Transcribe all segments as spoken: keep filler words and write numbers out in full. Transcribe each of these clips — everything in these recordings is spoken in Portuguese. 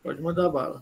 Pode mandar bala.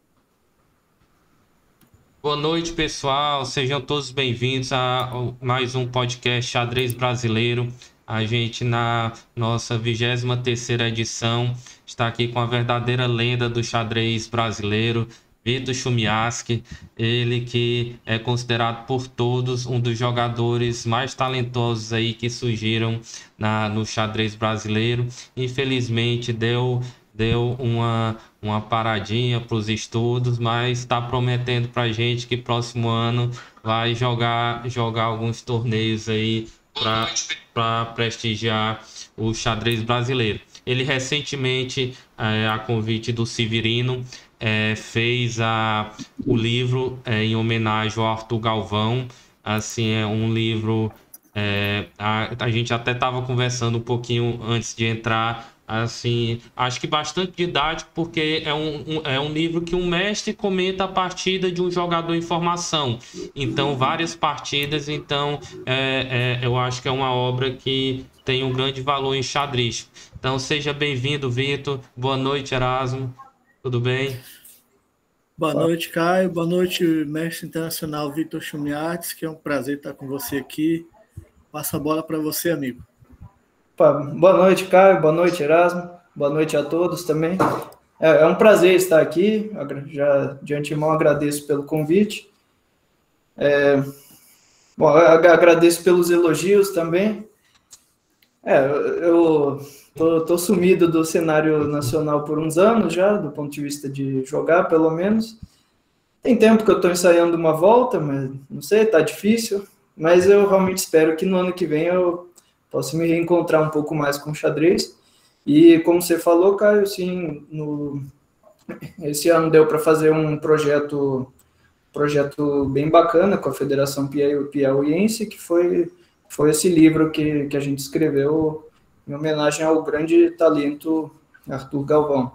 Boa noite, pessoal. Sejam todos bem-vindos a mais um podcast Xadrez Brasileiro. A gente, na nossa vigésima terceira edição, está aqui com a verdadeira lenda do xadrez brasileiro, Vitor Chumiatsky. Ele que é considerado por todos um dos jogadores mais talentosos aí que surgiram na, no xadrez brasileiro. Infelizmente, deu deu uma, uma paradinha para os estudos, mas está prometendo para a gente que próximo ano vai jogar, jogar alguns torneios aí para prestigiar o xadrez brasileiro. Ele recentemente, é, a convite do Severino, é, fez a, o livro é, em homenagem ao Arthur Galvão. Assim, é um livro. É, a, a gente até estava conversando um pouquinho antes de entrar. Assim, acho que bastante didático, porque é um, um- é um livro que um mestre comenta a partida de um jogador em formação. Então, várias partidas. Então, é, é, eu acho que é uma obra que tem um grande valor em xadrez. Então, seja bem-vindo, Vitor. Boa noite, Erasmo. Tudo bem? Boa noite, Caio. Boa noite, mestre internacional Vitor Chumiates, que é um prazer estar com você aqui. Passa a bola para você, amigo. Opa, boa noite, Caio. Boa noite, Erasmo. Boa noite a todos também. É, é um prazer estar aqui. Agra- Já de antemão agradeço pelo convite. Bom, eu ag- agradeço pelos elogios também. É, eu tô, tô sumido do cenário nacional por uns anos já, do ponto de vista de jogar, pelo menos. Tem tempo que eu estou ensaiando uma volta, mas não sei, tá difícil. Mas eu realmente espero que no ano que vem eu possa me reencontrar um pouco mais com o xadrez. E como você falou, Caio, sim, no, esse ano deu para fazer um projeto, projeto bem bacana com a Federação Pia- Piauiense, que foi, foi esse livro que, que a gente escreveu em homenagem ao grande talento Arthur Galvão.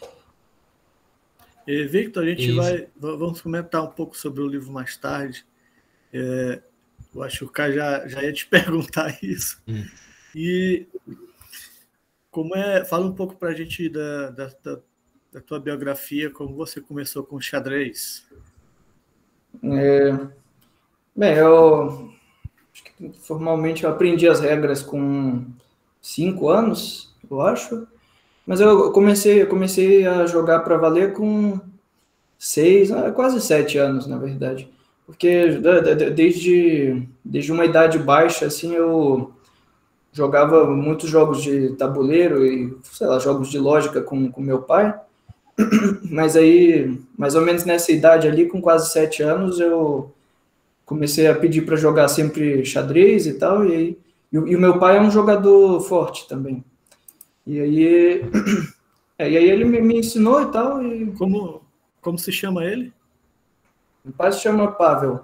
E, Victor, a gente Isso. vai. Vamos comentar um pouco sobre o livro mais tarde. É, eu acho que o Caio já, já ia te perguntar isso. Hum. E como é. Fala um pouco para a gente da, da, da, da tua biografia, como você começou com o xadrez. É, bem, eu formalmente eu aprendi as regras com cinco anos, eu acho. Mas eu comecei, eu comecei a jogar para valer com seis, ah, quase sete anos, na verdade. Porque da- da- desde, desde uma idade baixa, assim, eu jogava muitos jogos de tabuleiro e, sei lá, jogos de lógica com, com meu pai. Mas aí, mais ou menos nessa idade ali, com quase sete anos, eu comecei a pedir para jogar sempre xadrez e tal, e, aí, e, o- e o meu pai é um jogador forte também. E aí, é, e aí ele me, me ensinou e tal, e Como, como se chama ele? meu pai se chama Pavel.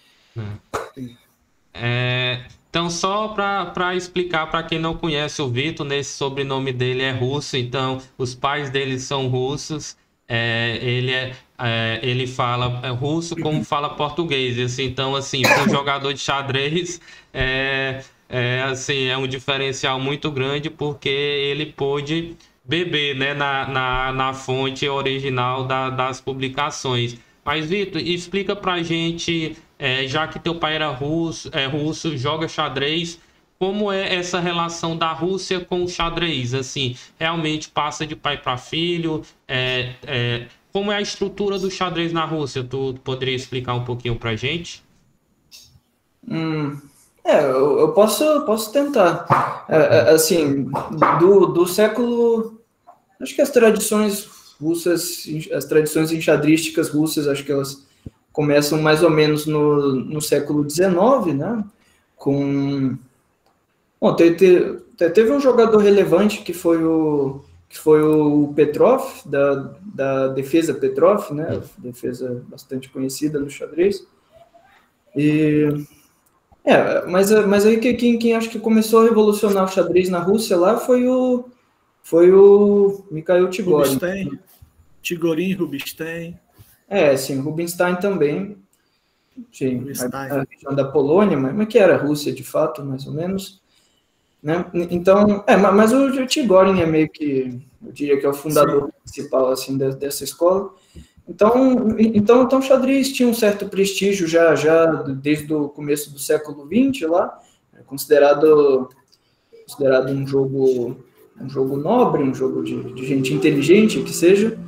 É, então, só para explicar para quem não conhece o Vitor, nesse sobrenome dele é russo, então os pais dele são russos. É, ele, é, é, ele fala é, russo como fala português. Assim, então, assim, para um jogador de xadrez, é, é, assim, é um diferencial muito grande porque ele pôde beber, né, na, na, na fonte original da- das publicações. Mas, Vitor, explica pra gente, é, já que teu pai era russo, é, russo, joga xadrez, como é essa relação da Rússia com o xadrez? Assim, realmente passa de pai para filho? É, é, como é a estrutura do xadrez na Rússia? Tu poderia explicar um pouquinho pra gente? Hum, é, eu, eu posso, posso tentar. É, é, assim, do, do século. Acho que as tradições russas, as tradições enxadrísticas russas, acho que elas começam mais ou menos no, no século dezenove, né? Com. Bom, te, te, te- teve um jogador relevante que foi o, que foi o Petrov, da, da defesa Petrov, né? Defesa bastante conhecida no xadrez. E É, mas, mas aí que- quem, quem acho que começou a revolucionar o xadrez na Rússia lá foi o, foi o Mikhail Chigorin. Rubinstein? Tigorin Rubinstein? É, sim, Rubinstein também, sim, a, Rubinstein. a região da Polônia, mas, mas que era Rússia de fato, mais ou menos. né? Então, é, mas o Trigorin é meio que, eu diria que é o fundador Sim. principal, assim, dessa escola. Então, então, então, o xadrez tinha um certo prestígio já, já desde o começo do século vinte lá, é considerado, considerado um jogo, um jogo nobre, um jogo de, de gente inteligente, que seja.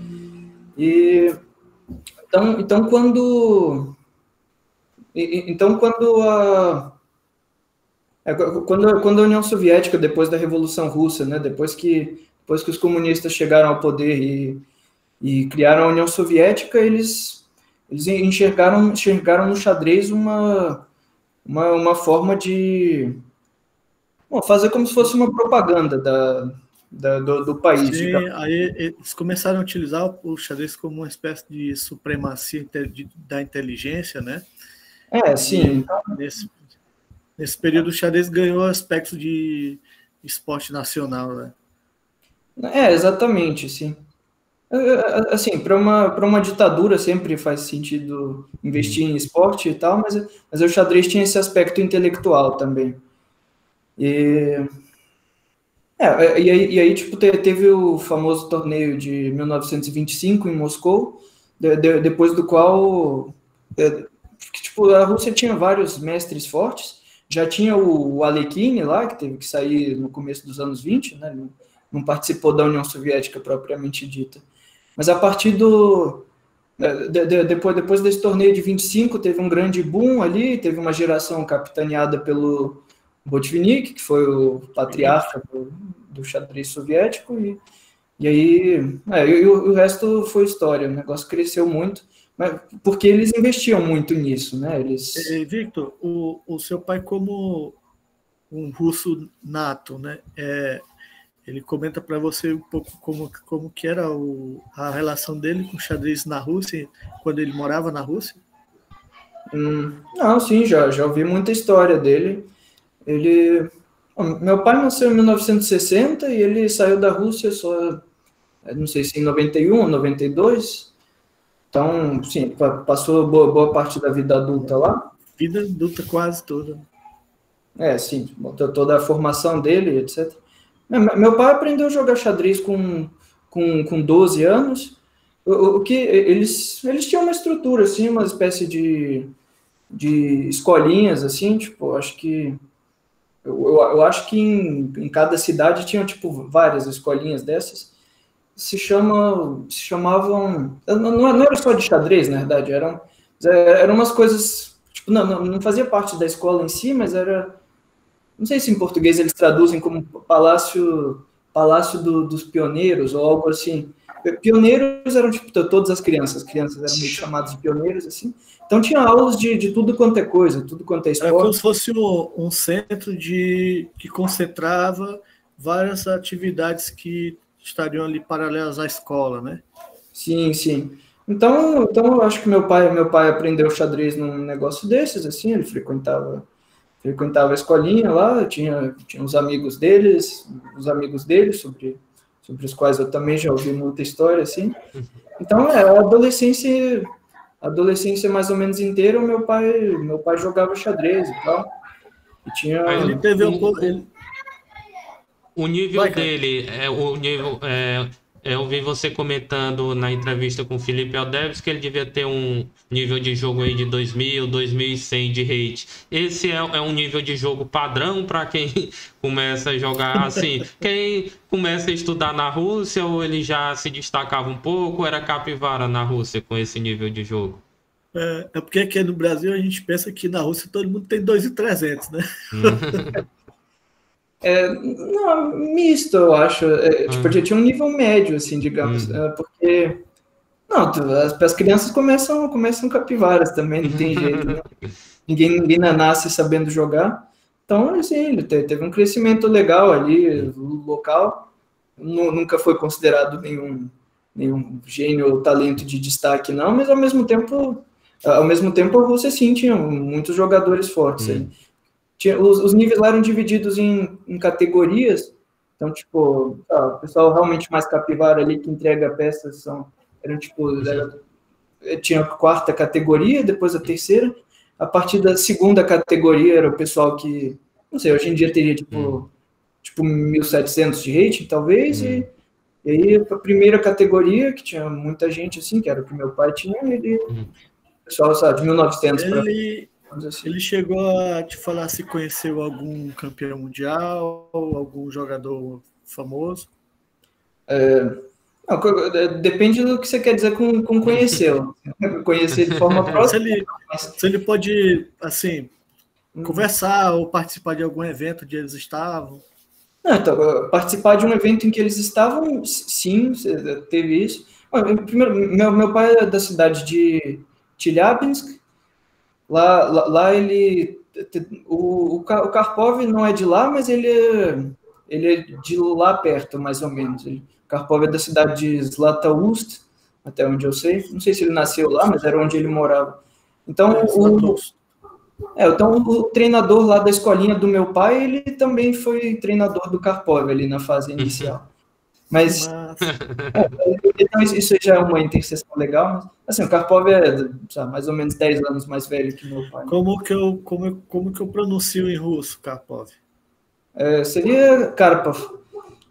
E então, então quando, então quando a quando, quando a União Soviética, depois da Revolução Russa, né, depois que depois que os comunistas chegaram ao poder e e criaram a União Soviética, eles, eles enxergaram, enxergaram no xadrez uma, uma, uma forma de bom, fazer como se fosse uma propaganda da, da, do, do país. Sim, aí eles começaram a utilizar o xadrez como uma espécie de supremacia da inteligência, né? É, sim. E nesse, nesse período o xadrez ganhou aspectos de esporte nacional, né? É, exatamente, sim. Assim, para uma, para uma ditadura sempre faz sentido investir em esporte e tal, mas, mas o xadrez tinha esse aspecto intelectual também. E, é, e, aí, e aí, tipo, teve o famoso torneio de mil novecentos e vinte e cinco em Moscou, de, de, depois do qual, é, tipo, a Rússia tinha vários mestres fortes, já tinha o, o Alekhine lá, que teve que sair no começo dos anos vinte, né, não, não participou da União Soviética propriamente dita. Mas a partir do... De, de, depois, depois desse torneio de vinte e cinco, teve um grande boom ali, teve uma geração capitaneada pelo Botvinnik, que foi o patriarca do, do xadrez soviético, e, e aí... É, e, e o, o resto foi história, o negócio cresceu muito, mas, porque eles investiam muito nisso, né? Eles... E, Victor, o, o seu pai, como um russo nato, né? É... Ele comenta para você um pouco como, como que era o, a relação dele com o xadrez na Rússia, quando ele morava na Rússia? Hum, não, sim, já, já ouvi muita história dele. Ele, meu pai nasceu em mil novecentos e sessenta e ele saiu da Rússia só, não sei se em noventa e um ou noventa e dois. Então, sim, passou boa, boa parte da vida adulta lá. Vida adulta quase toda. É, sim, toda a formação dele, etcétera. Meu pai aprendeu a jogar xadrez com, com, com doze anos, o, o que eles, eles tinham uma estrutura, assim, uma espécie de, de escolinhas, assim, tipo, acho que, eu, eu acho que em, em cada cidade tinham, tipo, várias escolinhas dessas, se, chama, se chamavam, não, não era só de xadrez, na verdade, eram, eram umas coisas, tipo, não, não, não fazia parte da escola em si, mas era... Não sei se em português eles traduzem como Palácio, Palácio do, dos Pioneiros ou algo assim. Pioneiros eram tipo todas as crianças, as crianças eram meio chamadas de pioneiros, assim. Então tinha aulas de, de tudo quanto é coisa, tudo quanto é esporte. Era como se fosse um, um centro de, que concentrava várias atividades que estariam ali paralelas à escola, né? Sim, sim. Então, então eu acho que meu pai, meu pai aprendeu xadrez num negócio desses, assim, ele frequentava... frequentava a escolinha lá, tinha, tinha uns amigos deles, os amigos deles, sobre, sobre os quais eu também já ouvi muita história, assim. Então, é, a adolescência, a adolescência mais ou menos inteira, meu pai, meu pai jogava xadrez e tal. E tinha... Ele teve um pouco... Ele... O nível Vai, dele, é, o nível... É... Eu vi você comentando na entrevista com o Felipe Aldeves que ele devia ter um nível de jogo aí de dois mil, dois mil e cem de rate. Esse é, é um nível de jogo padrão para quem começa a jogar assim? Quem começa a estudar na Rússia, ou ele já se destacava um pouco, ou era capivara na Rússia com esse nível de jogo? É, é porque aqui no Brasil a gente pensa que na Rússia todo mundo tem dois mil e trezentos, né? É, não, misto, eu acho. É, uhum. Tipo, já tinha um nível médio, assim, digamos. Uhum. É, porque, não, as, as crianças começam, começam capivaras também, não tem jeito, né? Ninguém, ninguém nasce sabendo jogar. Então, assim, ele teve um crescimento legal ali, no local. Nunca foi considerado nenhum, nenhum gênio ou talento de destaque, não, mas ao mesmo tempo, ao mesmo tempo, você sim tinha muitos jogadores fortes uhum. aí. Tinha, os, os níveis lá eram divididos em, em categorias, então, tipo, ah, o pessoal realmente mais capivara ali, que entrega peças, são, eram, tipo, era, tinha a quarta categoria, depois a terceira, a partir da segunda categoria era o pessoal que, não sei, hoje em dia teria, tipo, tipo mil e setecentos de rating, talvez, Hum. e, e aí a primeira categoria, que tinha muita gente assim, que era o que meu pai tinha, ele, Hum. pessoal, sabe, de mil e novecentos para Ele, assim. ele chegou a te falar se conheceu algum campeão mundial, algum jogador famoso? Não, co- depende do que você quer dizer com, com conhecê-lo. Conhecer de forma Se próxima, ele, mas se ele pode, assim, hum, conversar ou participar de algum evento onde eles estavam. não, então, participar de um evento em que eles estavam, sim, teve isso. Olha, primeiro, meu, meu pai é da cidade de Chelyabinsk. Lá, lá, lá ele, o, o Ka- o Karpov não é de lá, mas ele é, ele é de lá perto, mais ou menos. Ele, Karpov é da cidade de Zlatoust, até onde eu sei. Não sei se ele nasceu lá, mas era onde ele morava. Então, É, o, Zlatoust. é, então, o treinador lá da escolinha do meu pai, ele também foi treinador do Karpov ali na fase inicial. Mas, Mas, então, isso já é uma interseção legal. Mas, assim, o Karpov é, sabe, mais ou menos dez anos mais velho que meu pai. como que eu, como, eu- como que eu pronuncio em russo, Karpov? É, seria Karpov.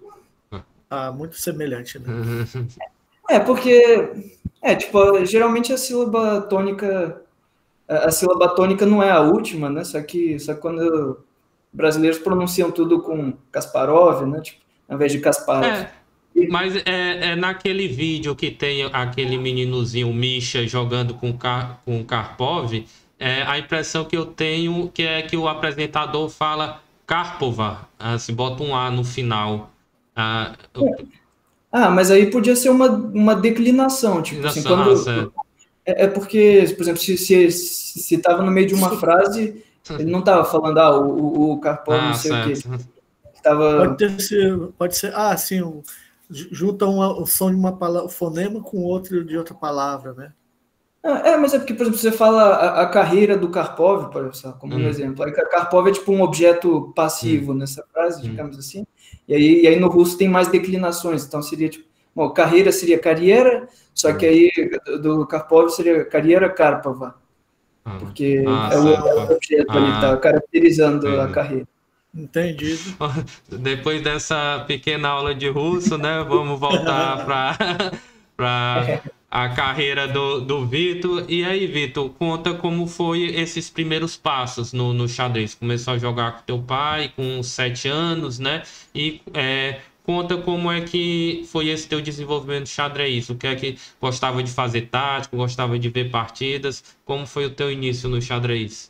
Ah, muito semelhante, né? É, porque, é, tipo, geralmente a sílaba tônica, a, a sílaba tônica não é a última, né? Só que, só que quando brasileiros pronunciam tudo com Kasparov, né? Tipo, ao invés de Kasparov. É, mas é, é naquele vídeo que tem aquele meninozinho Misha jogando com Kar, com Karpov, é, a impressão que eu tenho que é que o apresentador fala Karpova, assim, bota um A no final. Ah, eu- Ah, mas aí podia ser uma, uma declinação, tipo assim, ah, quando... certo. É, é porque, por exemplo, se se se estava no meio de uma frase, ele não estava falando, ah, o, o, o Karpov não Ah, sei o quê. certo. Tava... Pode ter sido, pode ser, ah, sim, um, junta uma, o som de uma palavra, o fonema com outro de outra palavra, né? Ah, é, mas é porque, por exemplo, você fala a, a carreira do Karpov, por exemplo, como um Hum, exemplo. Aí Karpov é tipo um objeto passivo hum, nessa frase, hum, digamos assim. E aí, e aí no russo tem mais declinações. Então seria tipo, bom, carreira seria carreira, só que hum. aí do Karpov seria carreira Karpova, Ah, porque ah, é o, certo. é o objeto ali, tá Ah, caracterizando a entendi. carreira. Entendido. Depois dessa pequena aula de russo, né? Vamos voltar para para a carreira do, do Vitor. E aí, Vitor, conta como foi esses primeiros passos no, no xadrez. Começou a jogar com teu pai com sete anos, né? E é, conta como é que foi esse teu desenvolvimento de xadrez. O que é que gostava de fazer tático, gostava de ver partidas? Como foi o teu início no xadrez?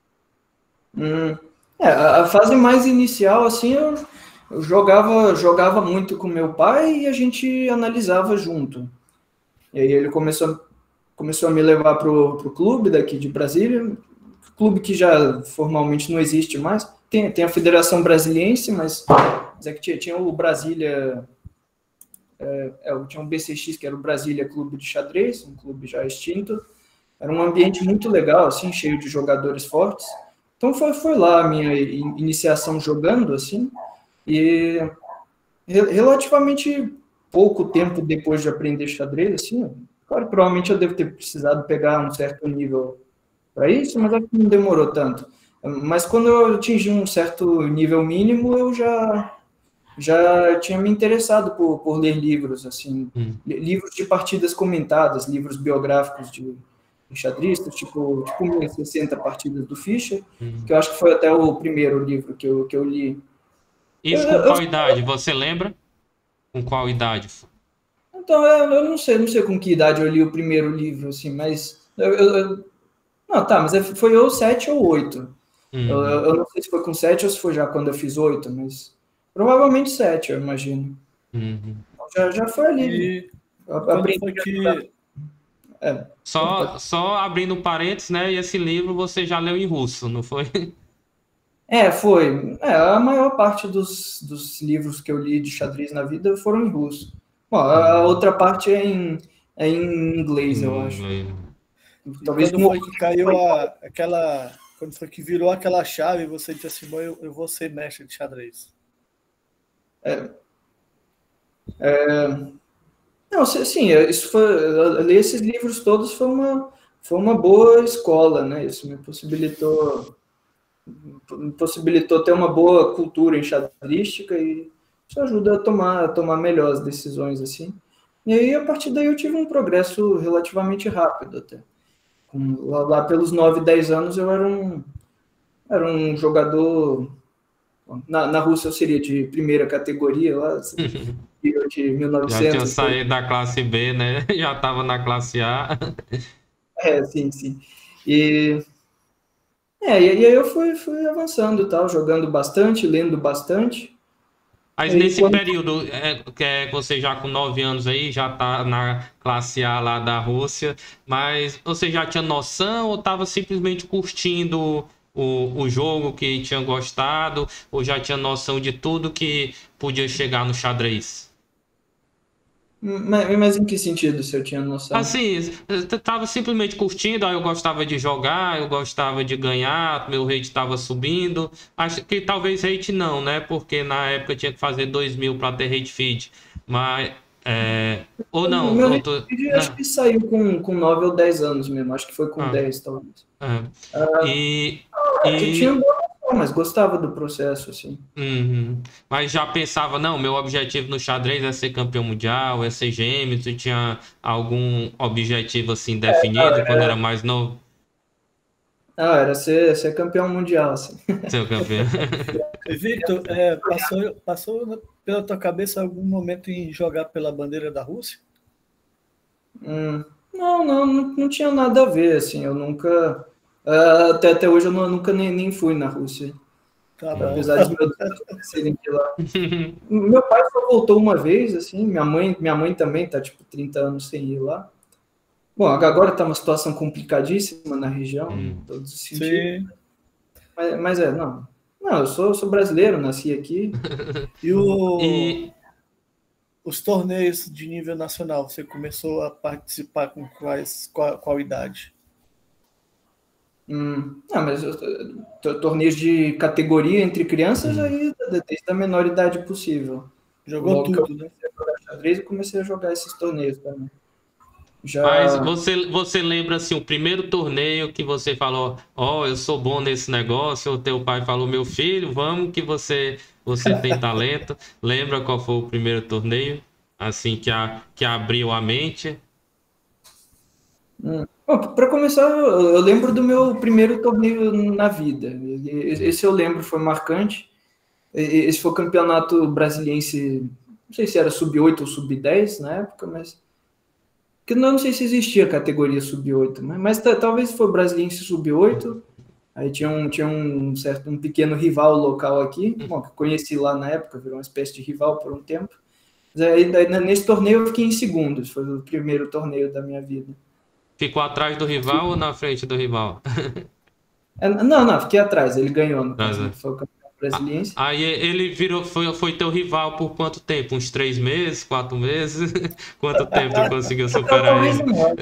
Hum. É, a, a fase mais inicial, assim, eu, eu jogava, jogava muito com meu pai e a gente analisava junto. E aí ele começou, começou a me levar para o clube daqui de Brasília, clube que já formalmente não existe mais. Tem, tem a Federação Brasiliense, mas, mas é que tinha, tinha o Brasília, é, é, tinha um B C X, que era o Brasília Clube de Xadrez, um clube já extinto. Era um ambiente muito legal, assim, cheio de jogadores fortes. Então foi, foi lá a minha iniciação jogando, assim, e relativamente pouco tempo depois de aprender xadrez, assim, claro, provavelmente eu devo ter precisado pegar um certo nível para isso, mas acho que não demorou tanto. Mas quando eu atingi um certo nível mínimo, eu já já tinha me interessado por, por ler livros, assim, Hum, livros de partidas comentadas, livros biográficos de, de xadristas, tipo, tipo mil e sessenta partidas do Fischer, hum. que eu acho que foi até o primeiro livro que eu, que eu li. Eu, Isso com eu, qual idade? Você lembra? Com qual idade? então, eu, eu não sei, não sei com que idade eu li o primeiro livro, assim, mas eu, eu, eu não, tá, mas é, foi ou sete ou oito. Eu, Uhum, eu não sei se foi com sete ou se foi já quando eu fiz oito, mas provavelmente sete, eu imagino. uhum. Já, já foi ali. E Eu quando aprendi foi a jogar. que. É, Só, só abrindo parênteses, né? E esse livro você já leu em russo, não foi? é, foi. É, a maior parte dos, dos livros que eu li de xadrez na vida foram em russo. Bom, a Hum, outra parte é em, é em inglês, eu hum, acho. é. E Talvez quando no foi que caiu a, aquela. Quando foi que virou aquela chave e você disse assim, "Bom, eu, eu vou ser mestre de xadrez." Não, sim, sim, isso foi, ler esses livros todos foi uma, foi uma boa escola, né? Isso me possibilitou. possibilitou ter uma boa cultura enxadrística e isso ajuda a tomar, a tomar melhor as decisões, assim. E aí, a partir daí, eu tive um progresso relativamente rápido até. Lá, lá pelos nove, dez anos, eu era um, era um jogador... Na, na Rússia, eu seria de primeira categoria, lá, de mil e novecentos. Já tinha saído da classe B, né? Já estava na classe A. É, sim, sim. E... É, e aí eu fui, fui avançando, tal, jogando bastante, lendo bastante. Mas aí, nesse quando... período, é, que é você já com nove anos aí, já tá na classe A lá da Rússia, mas você já tinha noção ou estava simplesmente curtindo o, o jogo que tinha gostado, ou já tinha noção de tudo que podia chegar no xadrez? Mas, mas em que sentido, se eu tinha noção? Assim, eu tava simplesmente curtindo, aí eu gostava de jogar, eu gostava de ganhar, meu rate estava subindo. Acho que talvez rate não, né? Porque na época tinha que fazer dois mil para ter rate feed. Mas, é... ou O não, meu eu rate tô... feed acho não. que saiu com, com nove ou dez anos mesmo, acho que foi com Ah, dez, talvez. é. E, É, que tinha e boa noção, mas gostava do processo, assim. uhum. Mas já pensava, não, meu objetivo no xadrez é ser campeão mundial, é ser gêmeo. Tu tinha algum objetivo assim definido quando era mais novo? Ah, era ser, ser campeão mundial, assim. Ser campeão. Victor, é, passou, passou pela tua cabeça algum momento em jogar pela bandeira da Rússia? Hum, não, não, não, não tinha nada a ver, assim, eu nunca... ah, até, até hoje eu não- nunca nem, nem fui na Rússia, Tá bom. apesar de meus pais serem de lá. Meu pai só voltou uma vez, assim, minha mãe, minha mãe também tá, tipo, trinta anos sem ir lá. Bom, agora está uma situação complicadíssima na região, em Hum. todos os sentidos. Sim. Mas, mas é, não. Não, eu sou, sou brasileiro, nasci aqui. E, o, E os torneios de nível nacional, você começou a participar com quais, qual, qual idade? Hum, não, mas eu- eu- torneios de categoria entre crianças, Hum. aí desde a menor idade possível. Jogou Logo que eu tudo, né? comecei a jogar xadrez, eu comecei a jogar esses torneios também. mas Já. você, você lembra assim, o primeiro torneio que você falou, ó, eu sou bom nesse negócio, ou teu pai falou, meu filho, vamos que você, você tem talento. Lembra qual foi o primeiro torneio? Assim, que, a, que abriu a mente? Hum. Para começar, eu, eu lembro do meu primeiro torneio na vida. E- Esse eu lembro, foi marcante. E- Esse foi o campeonato brasiliense, não sei se era sub oito ou sub dez na época, mas que não, não sei se existia a categoria sub oito, né? Mas ta- talvez foi o brasiliense sub oito. Aí tinha um, tinha um certo, um pequeno rival local aqui, bom, que eu conheci lá na época, virou uma espécie de rival por um tempo. Mas aí, daí, nesse torneio eu fiquei em segundo, foi o primeiro torneio da minha vida. Ficou atrás do rival ou na frente do rival? É, não, não, fiquei atrás, ele ganhou no Tá, caso, tá. ele foi o campeão brasiliense. Aí ele virou, foi, foi teu rival por quanto tempo? Uns três meses, quatro meses? Quanto tempo tu conseguiu superar Talvez ele? não,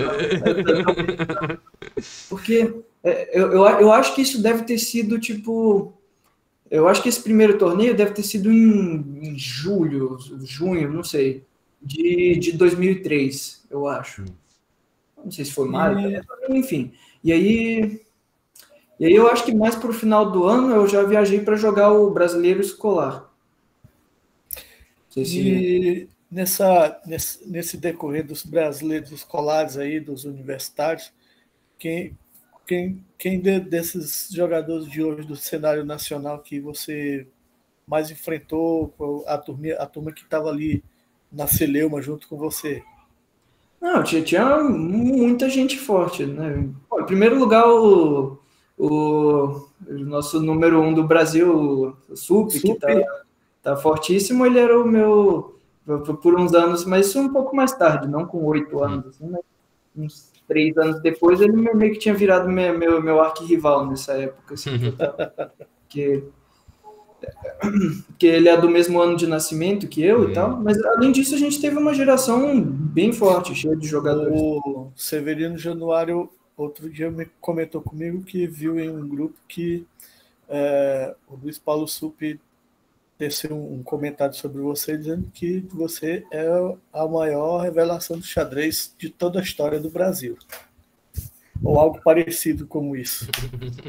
porque é, eu, eu, eu acho que isso deve ter sido tipo. Eu acho que esse primeiro torneio deve ter sido em, em julho, junho, não sei, de, de dois mil e três, eu acho. Não sei se foi maio, E, enfim. E aí, e aí eu acho que mais para o final do ano eu já viajei para jogar o Brasileiro Escolar. Não sei se... e nessa, nesse, nesse decorrer dos brasileiros escolares aí, dos universitários, quem, quem, quem de- desses jogadores de hoje do cenário nacional que você mais enfrentou, a turma, a turma que estava ali na celeuma junto com você? Não, tinha, tinha muita gente forte, né? Bom, em primeiro lugar, o, o, o nosso número um do Brasil, o Sup, que tá, Sup, tá fortíssimo, ele era o meu, por por uns anos, mas isso um pouco mais tarde, não com oito anos, assim, mas uns três anos depois, ele meio que tinha virado meu, meu, meu arquirrival nessa época, assim, que eu tava, que, que ele é do mesmo ano de nascimento que eu e tal, mas além disso a gente teve uma geração bem forte, cheia de jogadores. o Severino Januário, outro dia, me comentou comigo que viu em um grupo que é, o Luiz Paulo Sup teceu um comentário sobre você, dizendo que você é a maior revelação do xadrez de toda a história do Brasil. Ou algo parecido como isso.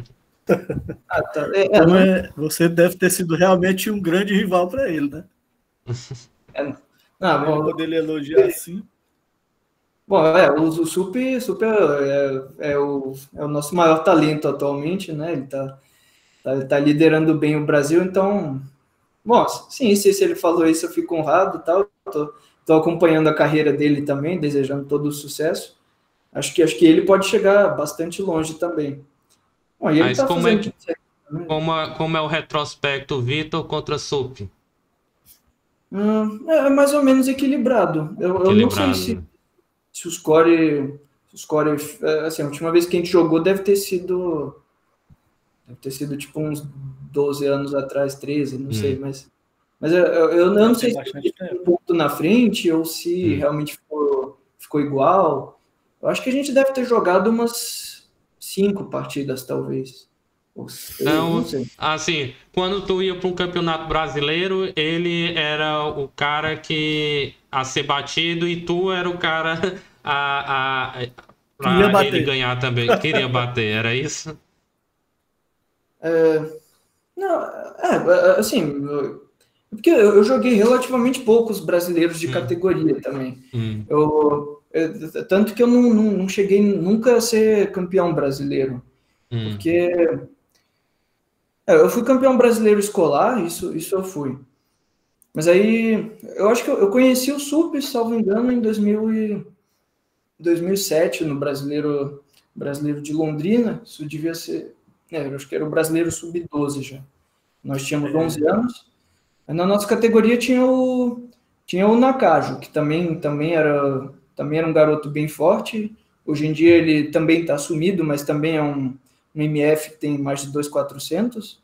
Ah, tá. É, Então, é, é, você deve ter sido realmente um grande rival para ele, né? é, ah, Ele bom, poder lhe elogiar assim. bom, é, o, o Sup, Sup é, é, o, é o nosso maior talento atualmente, né? Ele tá, tá, tá liderando bem o Brasil, então, bom, sim, se, se ele falou isso, eu fico honrado e tal. Tô, tô acompanhando a carreira dele também, desejando todo o sucesso. Acho que, acho que ele pode chegar bastante longe também. Bom, e ele Mas tá como fazendo é, tudo certo, né? como é, como é o retrospecto Vitor contra Sup? Hum, é mais ou menos equilibrado. Eu, eu não sei Equilibrado, se, né? se o score, se o score, é, assim, a última vez que a gente jogou deve ter sido, deve ter sido tipo uns doze anos atrás, treze, não sei, Hum, mas, mas eu, eu, eu Já não tem sei se bastante ele ficou tempo. um ponto na frente ou se hum. realmente ficou, ficou igual. Eu acho que a gente deve ter jogado umas cinco partidas, talvez. Ou seis, não Então, sei. assim, quando tu ia para um campeonato brasileiro, ele era o cara que a ser batido e tu era o cara a, a, Queria para ele bater. ganhar também. Queria bater, era isso? Não, é, assim, porque eu eu joguei relativamente poucos brasileiros de Hum, categoria também. hum, Eu, eu- tanto que eu não, não, não cheguei nunca a ser campeão brasileiro, hum. porque é, eu fui campeão brasileiro escolar, isso, isso eu fui. Mas aí eu acho que eu, eu conheci o Sup, salvo engano, em dois mil e, dois mil e sete, no brasileiro, brasileiro de Londrina. Isso devia ser, é, eu acho que era o brasileiro sub doze já. Nós tínhamos onze É, anos. Na nossa categoria tinha o tinha o Nakajo, que também também era também era um garoto bem forte. Hoje em dia ele também está sumido, mas também é um, um M F que tem mais de dois mil e quatrocentos,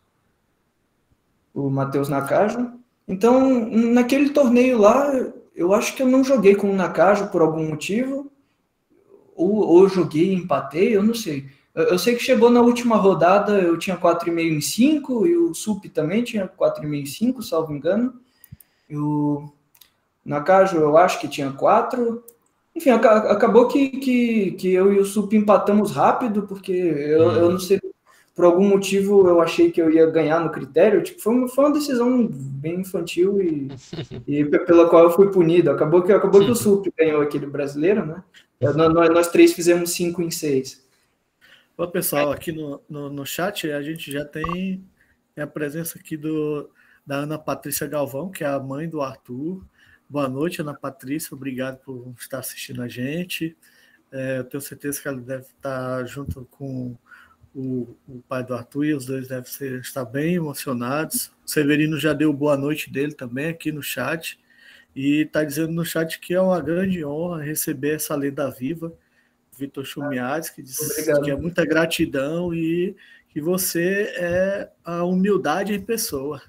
o Matheus Nakajo. Então, naquele torneio lá, eu acho que eu não joguei com o Nakajo por algum motivo, ou, ou joguei e empatei, eu não sei. Eu, eu sei que chegou na última rodada, eu tinha quatro e meio em cinco e o Sup também tinha quatro e meio em cinco, salvo engano. E o Nakajo, eu acho que tinha quatro. Enfim, acabou que, que, que eu e o Sup empatamos rápido, porque eu, eu não Hum. sei, por algum motivo eu achei que eu ia ganhar no critério. Tipo, foi, uma, foi uma decisão bem infantil e, e pela qual eu fui punido. Acabou que, acabou que o Sup ganhou aquele brasileiro, né? Nós, nós três fizemos cinco em seis. Bom, pessoal, aqui no, no, no chat a gente já tem, tem a presença aqui do, da Ana Patrícia Galvão, que é a mãe do Arthur. Boa noite, Ana Patrícia, obrigado por estar assistindo a gente. É, eu tenho certeza que ela deve estar junto com o, o pai do Arthur e os dois devem ser, estar bem emocionados. O Severino já deu boa noite dele também aqui no chat e está dizendo no chat que é uma grande honra receber essa lenda viva, Vitor Chumiades, que diz que é Obrigado. muita gratidão e que você é a humildade em pessoa.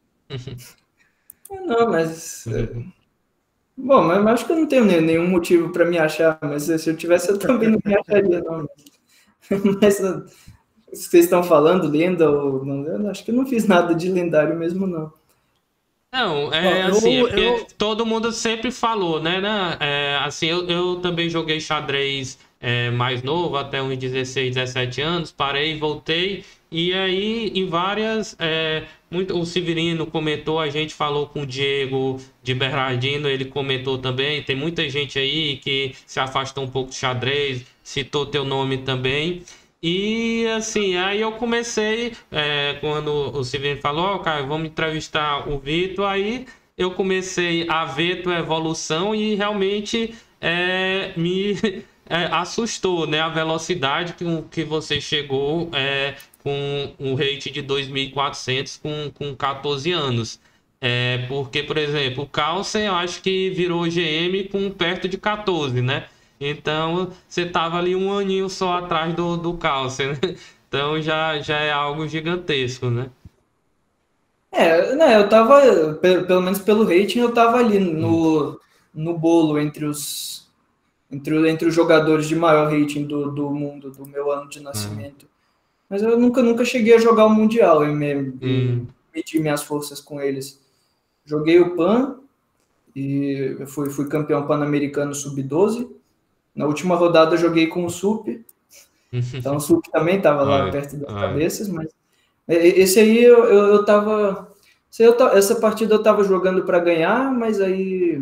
Não, mas. Bom, mas acho que eu não tenho nenhum motivo para me achar, mas se eu tivesse, eu também não me acharia, não. Mas vocês estão falando lenda ou não? Eu acho que eu não fiz nada de lendário mesmo, não. Não, Bom, é assim, é eu, porque eu, todo mundo sempre falou, né, né? É, assim, eu, eu também joguei xadrez é, mais novo, até uns dezesseis, dezessete anos, parei, voltei, e aí em várias. É, muito, o Severino comentou, a gente falou com o Diego de Bernardino, ele comentou também, tem muita gente aí que se afastou um pouco do xadrez, citou teu nome também. E assim, aí eu comecei, é, quando o Silvio falou, ó, cara, vamos entrevistar o Vitor, aí eu comecei a ver tua evolução e realmente é, me é, assustou, né? A velocidade que, que você chegou é, com um rate de dois mil e quatrocentos com, com quatorze anos. É, porque, por exemplo, o Carlsen eu acho que virou G M com perto de quatorze, né? Então, você tava ali um aninho só atrás do, do Carlsen, né? Então já, já é algo gigantesco, né? É, né, eu tava, pe- pelo menos pelo rating, eu tava ali Hum, no, no bolo entre os, entre, o- entre os jogadores de maior rating do, do mundo, do meu ano de ah, nascimento. Mas eu nunca, nunca cheguei a jogar o Mundial e, me, e hum, medir minhas forças com eles. Joguei o Pan e eu fui, fui campeão pan-americano sub doze. Na última rodada eu joguei com o Sup. Então o Suki também estava lá Ai, perto das ai. cabeças, mas esse aí eu, eu, eu tava. Essa partida eu tava jogando para ganhar, mas aí.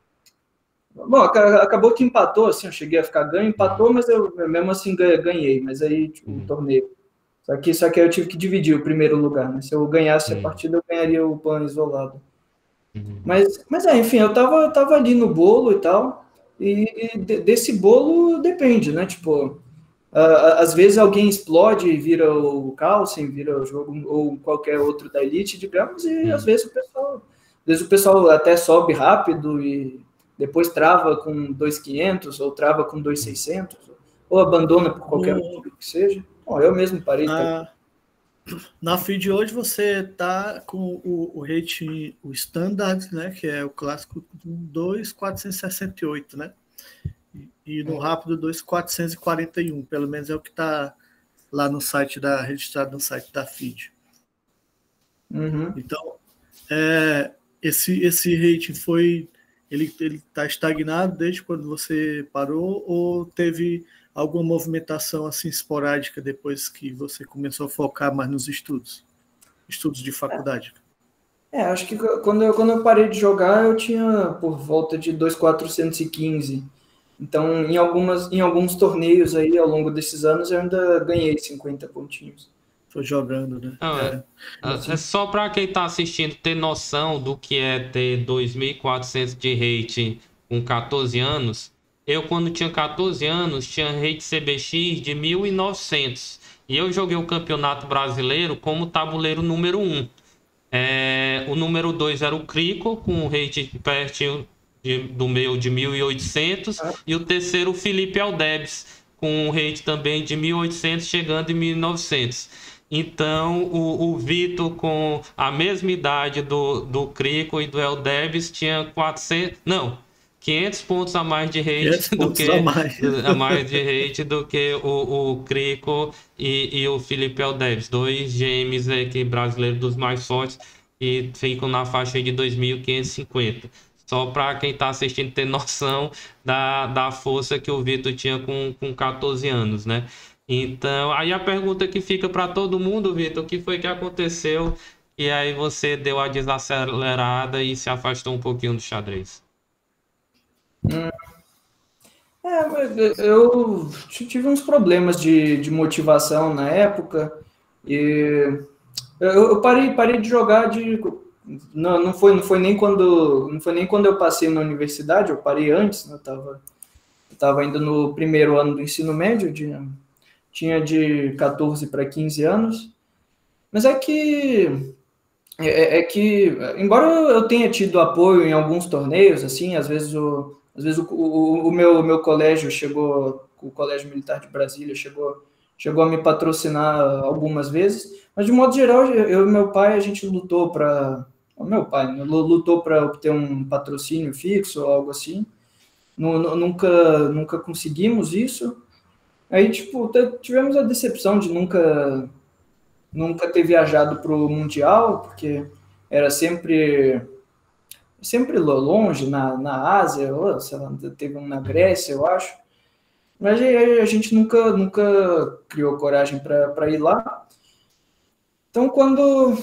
Bom, acabou que empatou, assim, eu cheguei a ficar ganho, empatou, mas eu mesmo assim ganhei, mas aí tipo, o torneio. Só que, só que eu tive que dividir o primeiro lugar, né? Se eu ganhasse a partida, eu ganharia o PAN isolado. Mas, mas é, enfim, eu tava, eu tava ali no bolo e tal, e, e desse bolo depende, né? Tipo, uh, às vezes alguém explode e vira o Carlsen, vira o jogo, ou qualquer outro da Elite, digamos, e hum. às vezes o pessoal, às vezes o pessoal até sobe rápido e depois trava com dois mil e quinhentos ou trava com dois mil e seiscentos, ou abandona por qualquer o... motivo que seja. Bom, eu mesmo parei. Na, tá... na feed hoje você tá com o, o rate, o standard, né, que é o clássico dois mil quatrocentos e sessenta e oito, né? E no rápido dois mil quatrocentos e quarenta e um, pelo menos é o que está lá no site da registrado no site da feed. Uhum. Então, é, esse esse rating foi ele ele está estagnado desde quando você parou ou teve alguma movimentação assim esporádica depois que você começou a focar mais nos estudos, estudos de faculdade? É, acho que quando eu, quando eu parei de jogar eu tinha por volta de dois mil quatrocentos e quinze. Então, em, algumas, em alguns torneios aí, ao longo desses anos, eu ainda ganhei cinquenta pontinhos. Tô jogando, né? Ah, é. É, é só para quem tá assistindo ter noção do que é ter dois mil e quatrocentos de rate com quatorze anos. Eu, quando tinha quatorze anos, tinha rate C B X de mil e novecentos. E eu joguei o Campeonato Brasileiro como tabuleiro número um. É, o número dois era o Crico, com o rate pertinho de, do meu de mil e oitocentos, e o terceiro o Felipe Aldebes, com um rate também de mil e oitocentos, chegando em mil e novecentos. Então o, o Vitor, com a mesma idade do, do Crico e do Aldebes, tinha quatrocentos, não, quinhentos pontos a mais de rate do que a mais. a mais de rate do que o, o Crico e, e o Felipe Aldebes, dois gêmeos aqui brasileiros dos mais fortes, e ficam na faixa de dois mil quinhentos e cinquenta. Só para quem está assistindo ter noção da, da força que o Vitor tinha com, com quatorze anos, né? Então, aí a pergunta que fica para todo mundo, Vitor, o que foi que aconteceu e aí você deu a desacelerada e se afastou um pouquinho do xadrez? Hum. É, eu tive uns problemas de, de motivação na época e eu, eu parei, parei de jogar de não, não foi não foi nem quando não foi nem quando eu passei na universidade, eu parei antes, né? Eu tava eu tava ainda no primeiro ano do ensino médio, de, tinha de quatorze para quinze anos, mas é que é, é que embora eu tenha tido apoio em alguns torneios, assim, às vezes o Às vezes o, o, o meu, meu colégio chegou, o Colégio Militar de Brasília chegou, chegou a me patrocinar algumas vezes, mas de modo geral, eu e meu pai, a gente lutou para... O meu pai né, lutou para obter um patrocínio fixo ou algo assim. Nunca, nunca conseguimos isso. Aí, tipo, tivemos a decepção de nunca, nunca ter viajado para o Mundial, porque era sempre... sempre longe, na, na Ásia, ou, sei lá, teve um na Grécia, eu acho. Mas a gente nunca, nunca criou coragem para ir lá. Então, quando...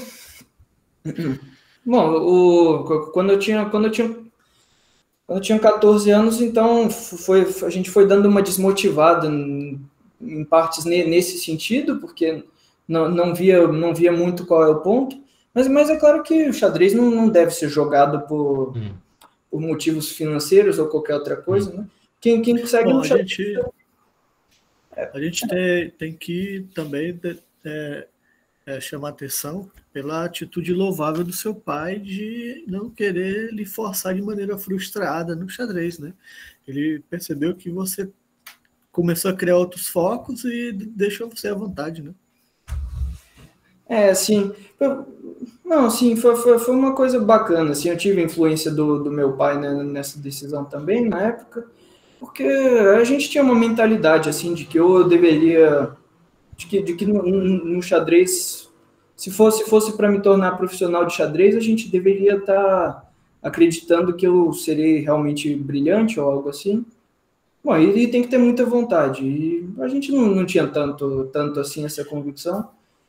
Bom, o, quando, eu tinha, quando, eu tinha, quando eu tinha quatorze anos, então, foi, a gente foi dando uma desmotivada em, em partes nesse sentido, porque não, não, via, não via muito qual é o ponto. Mas, mas é claro que o xadrez não, não deve ser jogado por, hum. por motivos financeiros ou qualquer outra coisa, hum. né? Quem, quem consegue Bom, no a xadrez... gente, a gente tem, tem que também é, é, chamar atenção pela atitude louvável do seu pai de não querer lhe forçar de maneira frustrada no xadrez, né? Ele percebeu que você começou a criar outros focos e deixou você à vontade, né? É, assim, não, assim, foi, foi, foi uma coisa bacana, assim, eu tive a influência do, do meu pai, né, nessa decisão também, na época, porque a gente tinha uma mentalidade, assim, de que eu deveria, de que, de que no, no xadrez, se fosse, fosse para me tornar profissional de xadrez, a gente deveria estar tá acreditando que eu serei realmente brilhante ou algo assim, Bom, e, e tem que ter muita vontade. E a gente não, não tinha tanto, tanto assim essa convicção.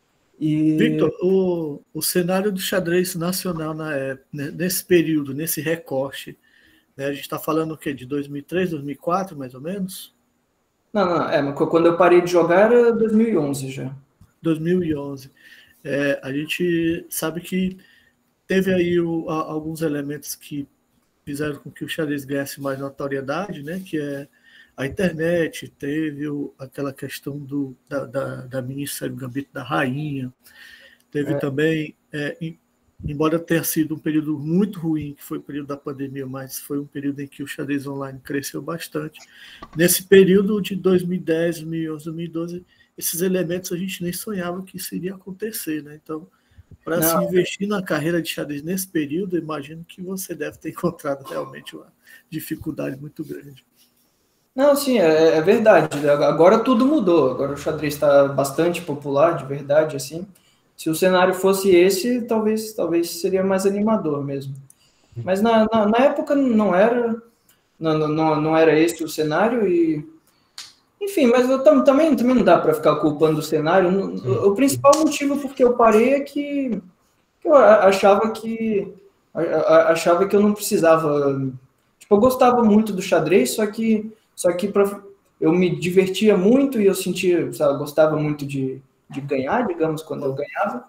E... Victor, o, o cenário do xadrez nacional na época, nesse período, nesse recorte, né, a gente está falando o quê? De dois mil e três, dois mil e quatro, mais ou menos? Não, não, é, mas quando eu parei de jogar era dois mil e onze já. dois mil e onze. É, a gente sabe que teve aí o, a, alguns elementos que fizeram com que o xadrez ganhasse mais notoriedade, né? Que é a internet, teve o, aquela questão do, da, da, da minissérie Gambito da Rainha, teve é. também, é, em, embora tenha sido um período muito ruim, que foi o período da pandemia, mas foi um período em que o xadrez online cresceu bastante. Nesse período de dois mil e dez, dois mil e onze, dois mil e doze, esses elementos a gente nem sonhava que isso iria acontecer, né? Então, para se investir na carreira de xadrez nesse período, eu imagino que você deve ter encontrado realmente uma dificuldade muito grande. Não, sim, é, é verdade. Agora tudo mudou. Agora o xadrez está bastante popular, de verdade, assim. Se o cenário fosse esse, talvez, talvez seria mais animador mesmo. Mas na, na, na época não era, não, não, não era esse o cenário e... Enfim, mas eu tam, também, também não dá para ficar culpando o cenário. O, o principal motivo porque eu parei é que, que eu achava que achava que eu não precisava. Tipo, eu gostava muito do xadrez, só que só que pra, eu me divertia muito e eu sentia, sabe, gostava muito de, de ganhar, digamos, quando eu ganhava.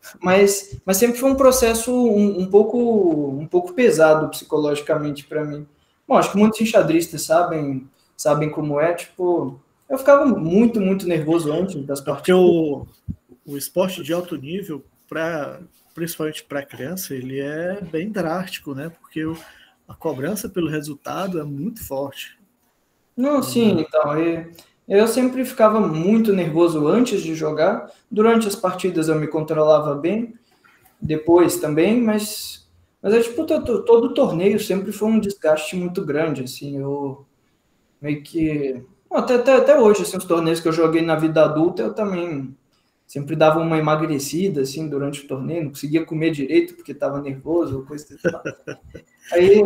Mas, mas sempre foi um processo um, um pouco um pouco pesado psicologicamente para mim. Bom, acho que muitos enxadristas sabem sabem como é, tipo, eu ficava muito, muito nervoso antes das partidas. Porque o, o esporte de alto nível, pra, principalmente para criança, ele é bem drástico, né? Porque o, a cobrança pelo resultado é muito forte. Não, sim, então, eu, eu sempre ficava muito nervoso antes de jogar, durante as partidas eu me controlava bem, depois também, mas, mas é tipo, todo, todo torneio sempre foi um desgaste muito grande, assim, eu... meio que... Até, até, até hoje, assim, os torneios que eu joguei na vida adulta, eu também sempre dava uma emagrecida, assim, durante o torneio, não conseguia comer direito porque estava nervoso, coisa assim. Aí,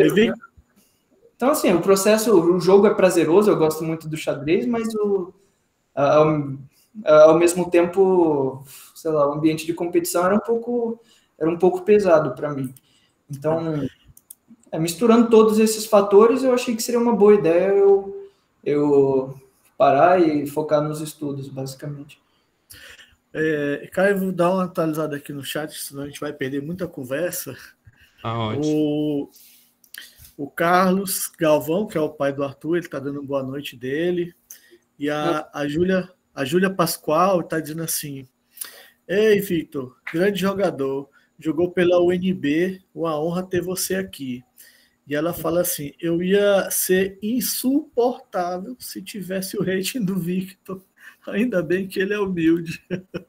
então, assim, o processo, o jogo é prazeroso, eu gosto muito do xadrez, mas o, ao, ao mesmo tempo, sei lá, o ambiente de competição era um pouco, era um pouco pesado para mim. Então, é, misturando todos esses fatores, eu achei que seria uma boa ideia eu eu parar e focar nos estudos, basicamente. É, Caio, vou dar uma atualizada aqui no chat, senão a gente vai perder muita conversa. Ah, o, o Carlos Galvão, que é o pai do Arthur, ele está dando boa noite dele. E a, a Júlia a Júlia Pascoal está dizendo assim: ei, Victor, grande jogador, jogou pela U N B, uma honra ter você aqui. E ela fala assim: eu ia ser insuportável se tivesse o rating do Victor. Ainda bem que ele é humilde.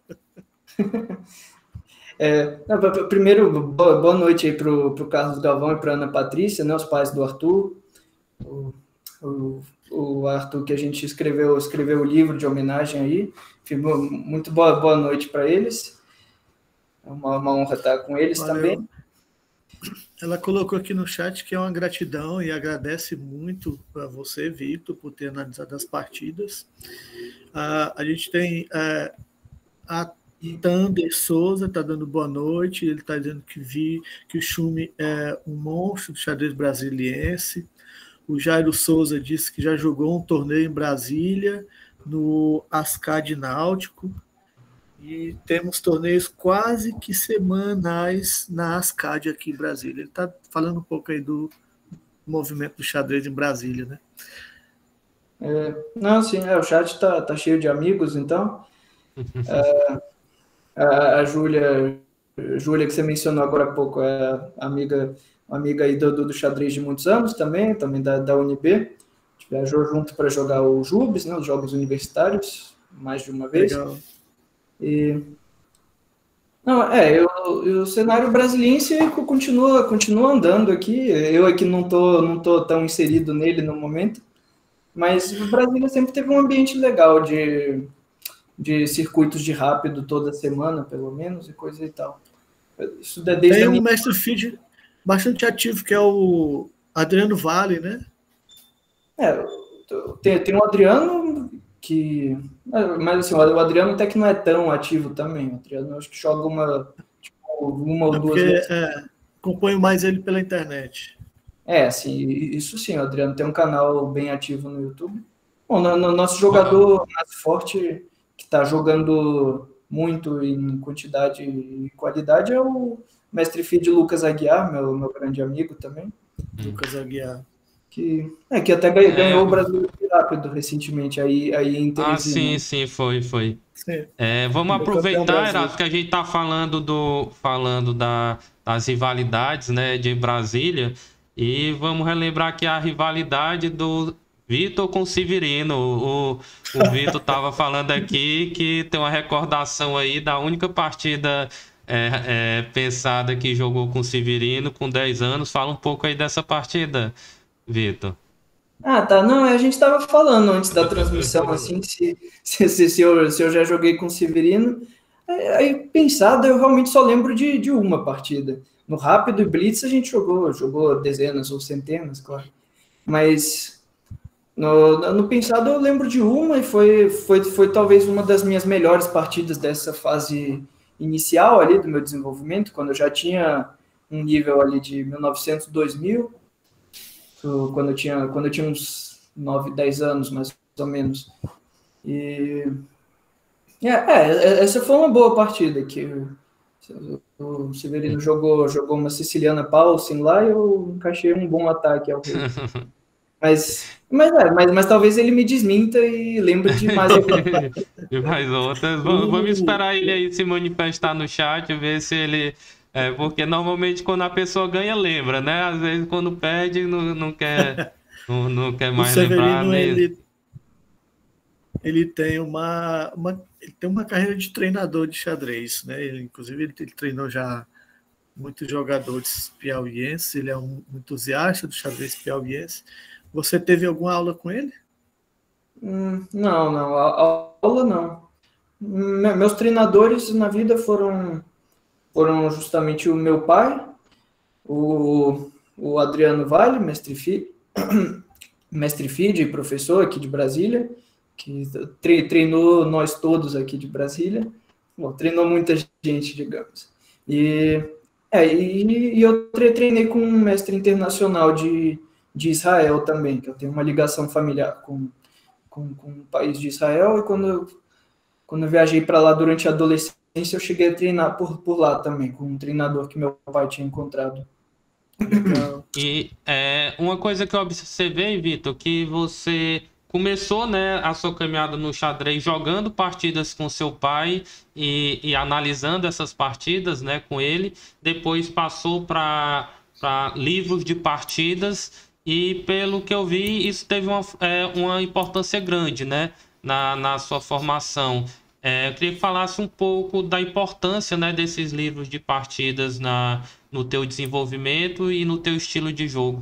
É, não, primeiro, boa, boa noite aí para o Carlos Galvão e para Ana Patrícia, né, os pais do Arthur. O, o, o Arthur que a gente escreveu, escreveu o livro de homenagem aí. Muito boa, boa noite para eles. É uma, uma honra estar com eles. Valeu. Também. Ela colocou aqui no chat que é uma gratidão e agradece muito a você, Victor, por ter analisado as partidas. Uh, a gente tem uh, a Tander Souza, está dando boa noite, ele está dizendo que vi que o Schumi é um monstro do xadrez brasiliense. O Jairo Souza disse que já jogou um torneio em Brasília, no Ascad Náutico. E temos torneios quase que semanais na Ascad aqui em Brasília. Ele está falando um pouco aí do movimento do xadrez em Brasília, né? É, não, sim, é, o chat está tá cheio de amigos, então. É, a a Júlia, Júlia, que você mencionou agora há pouco, é amiga, amiga aí do, do xadrez de muitos anos também, também da, da U N B. A gente viajou junto para jogar o Jubes, né, os Jogos Universitários, mais de uma vez. Legal. E... Não, é, eu, eu, o cenário brasiliense continua, continua andando aqui, eu aqui não tô, não tô tão inserido nele no momento, mas o Brasília sempre teve um ambiente legal de, de circuitos de rápido toda semana, pelo menos, e coisa e tal. Isso é desde Tem um minha... mestre feed bastante ativo, que é o Adriano Vale, né? É, tem, tem o Adriano, que... Mas assim, o Adriano até que não é tão ativo também. O Adriano acho que joga uma, tipo, uma ou É duas porque vezes. é, acompanho mais ele pela internet. É, assim, isso sim, o Adriano tem um canal bem ativo no YouTube. Bom, no, no nosso jogador mais forte, que está jogando muito em quantidade e qualidade, é o mestre feed Lucas Aguiar, meu, meu grande amigo também. Hum. Lucas Aguiar. Que, é, que até ganhou é. o Brasil rápido recentemente, aí, aí em Teresina. Ah, sim, sim, foi, foi. Sim. É, vamos eu aproveitar, Erasmo, que a gente está falando, do, falando da, das rivalidades, né, de Brasília, e vamos relembrar que a rivalidade do Vitor com o Severino. O, o Vitor estava falando aqui que tem uma recordação aí da única partida é, é, pensada que jogou com o Severino com dez anos. Fala um pouco aí dessa partida, Vitor. Ah, tá. Não, a gente estava falando antes da transmissão, assim, se, se, se, se, eu, se eu já joguei com o Severino. Aí, pensado, eu realmente só lembro de, de uma partida. No Rápido e Blitz a gente jogou, jogou dezenas ou centenas, claro. Mas no, no pensado eu lembro de uma e foi, foi, foi talvez uma das minhas melhores partidas dessa fase inicial ali do meu desenvolvimento, quando eu já tinha um nível ali de mil e novecentos, dois mil. Quando eu tinha, quando eu tinha uns nove, dez anos, mais ou menos. E... É, é, essa foi uma boa partida, que o Severino jogou, jogou uma siciliana Paulsen lá e eu encaixei um bom ataque ao rei. Mas, mas, é, mas, mas talvez ele me desminta e lembre de mais alguma partida. E mais outras. Vamos, vamos esperar ele aí se manifestar no chat, ver se ele... É, porque normalmente quando a pessoa ganha, lembra, né? Às vezes quando perde, não, não, quer, não, não quer mais o Severino, lembrar. Ele, ele, tem uma, uma, ele tem uma carreira de treinador de xadrez, né? Ele, inclusive, ele, ele treinou já muitos jogadores piauienses, ele é um entusiasta do xadrez piauiense. Você teve alguma aula com ele? Hum, não, não. A, a aula não. Meus treinadores na vida foram... foram justamente o meu pai, o, o Adriano Vale, mestre FIDE, mestre FIDE, professor aqui de Brasília, que tre, treinou nós todos aqui de Brasília. Bom, treinou muita gente, digamos. E, é, e, e eu treinei com um mestre internacional de, de Israel também, que eu tenho uma ligação familiar com, com, com o país de Israel, e quando eu, quando eu viajei para lá durante a adolescência, eu cheguei a treinar por, por lá também, com um treinador que meu pai tinha encontrado. Legal. E é, uma coisa que eu observei, Vitor, que você começou, né, a sua caminhada no xadrez jogando partidas com seu pai e, e analisando essas partidas, né, com ele. Depois passou para para livros de partidas e, pelo que eu vi, isso teve uma, é, uma importância grande, né, na, na sua formação. É, eu queria que falasse um pouco da importância, né, desses livros de partidas na, no teu desenvolvimento e no teu estilo de jogo.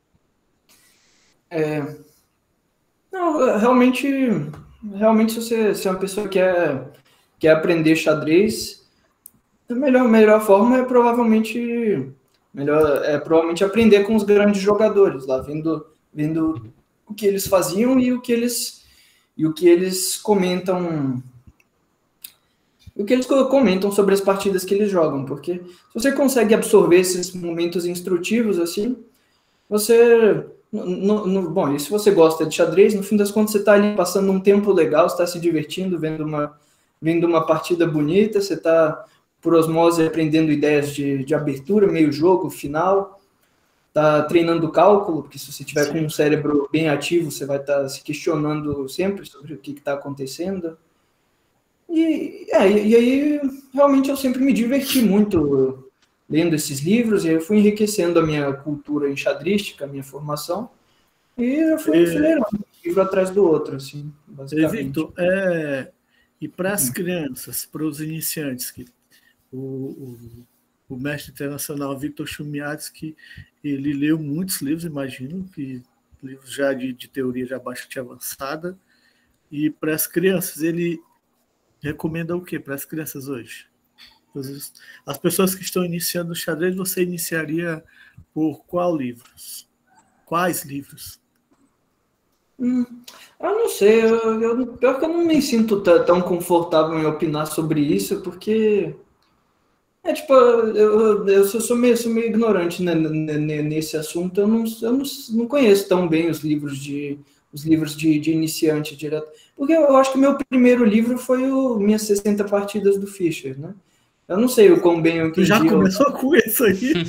É, não, realmente, realmente se você se é uma pessoa que quer, quer aprender xadrez, a melhor, melhor forma é provavelmente, melhor, é provavelmente aprender com os grandes jogadores, lá, vendo, vendo o que eles faziam e o que eles, e o que eles comentam... o que eles comentam sobre as partidas que eles jogam, porque se você consegue absorver esses momentos instrutivos assim, você... No, no, bom, e se você gosta de xadrez, no fim das contas você está ali passando um tempo legal, você está se divertindo, vendo uma, vendo uma partida bonita, você está, por osmose, aprendendo ideias de, de abertura, meio jogo, final, está treinando cálculo, porque se você tiver Sim. com um cérebro bem ativo, você vai estar tá se questionando sempre sobre o que está acontecendo. E, é, e aí, realmente, eu sempre me diverti muito lendo esses livros, e aí eu fui enriquecendo a minha cultura enxadrística, a minha formação, e eu fui enfileirando um livro atrás do outro, assim, basicamente. E, Victor, é, e para as crianças, para os iniciantes, que o, o, o mestre internacional Victor Chumyatsky, ele leu muitos livros, imagino, que livros já de, de teoria já bastante avançada, e para as crianças, ele recomenda o que para as crianças hoje? As pessoas que estão iniciando o xadrez, você iniciaria por qual livros? Quais livros? Hum, eu não sei, eu, eu, pior que eu não me sinto t- tão confortável em opinar sobre isso, porque é tipo, eu, eu, eu sou, sou meio, sou meio ignorante, né, n- n- nesse assunto, eu não, eu não, não conheço tão bem os livros de os livros de, de iniciante direto, porque eu acho que o meu primeiro livro foi o Minhas sessenta Partidas do Fischer, né? Eu não sei o quão bem eu Tu já entendi o começou com isso aí?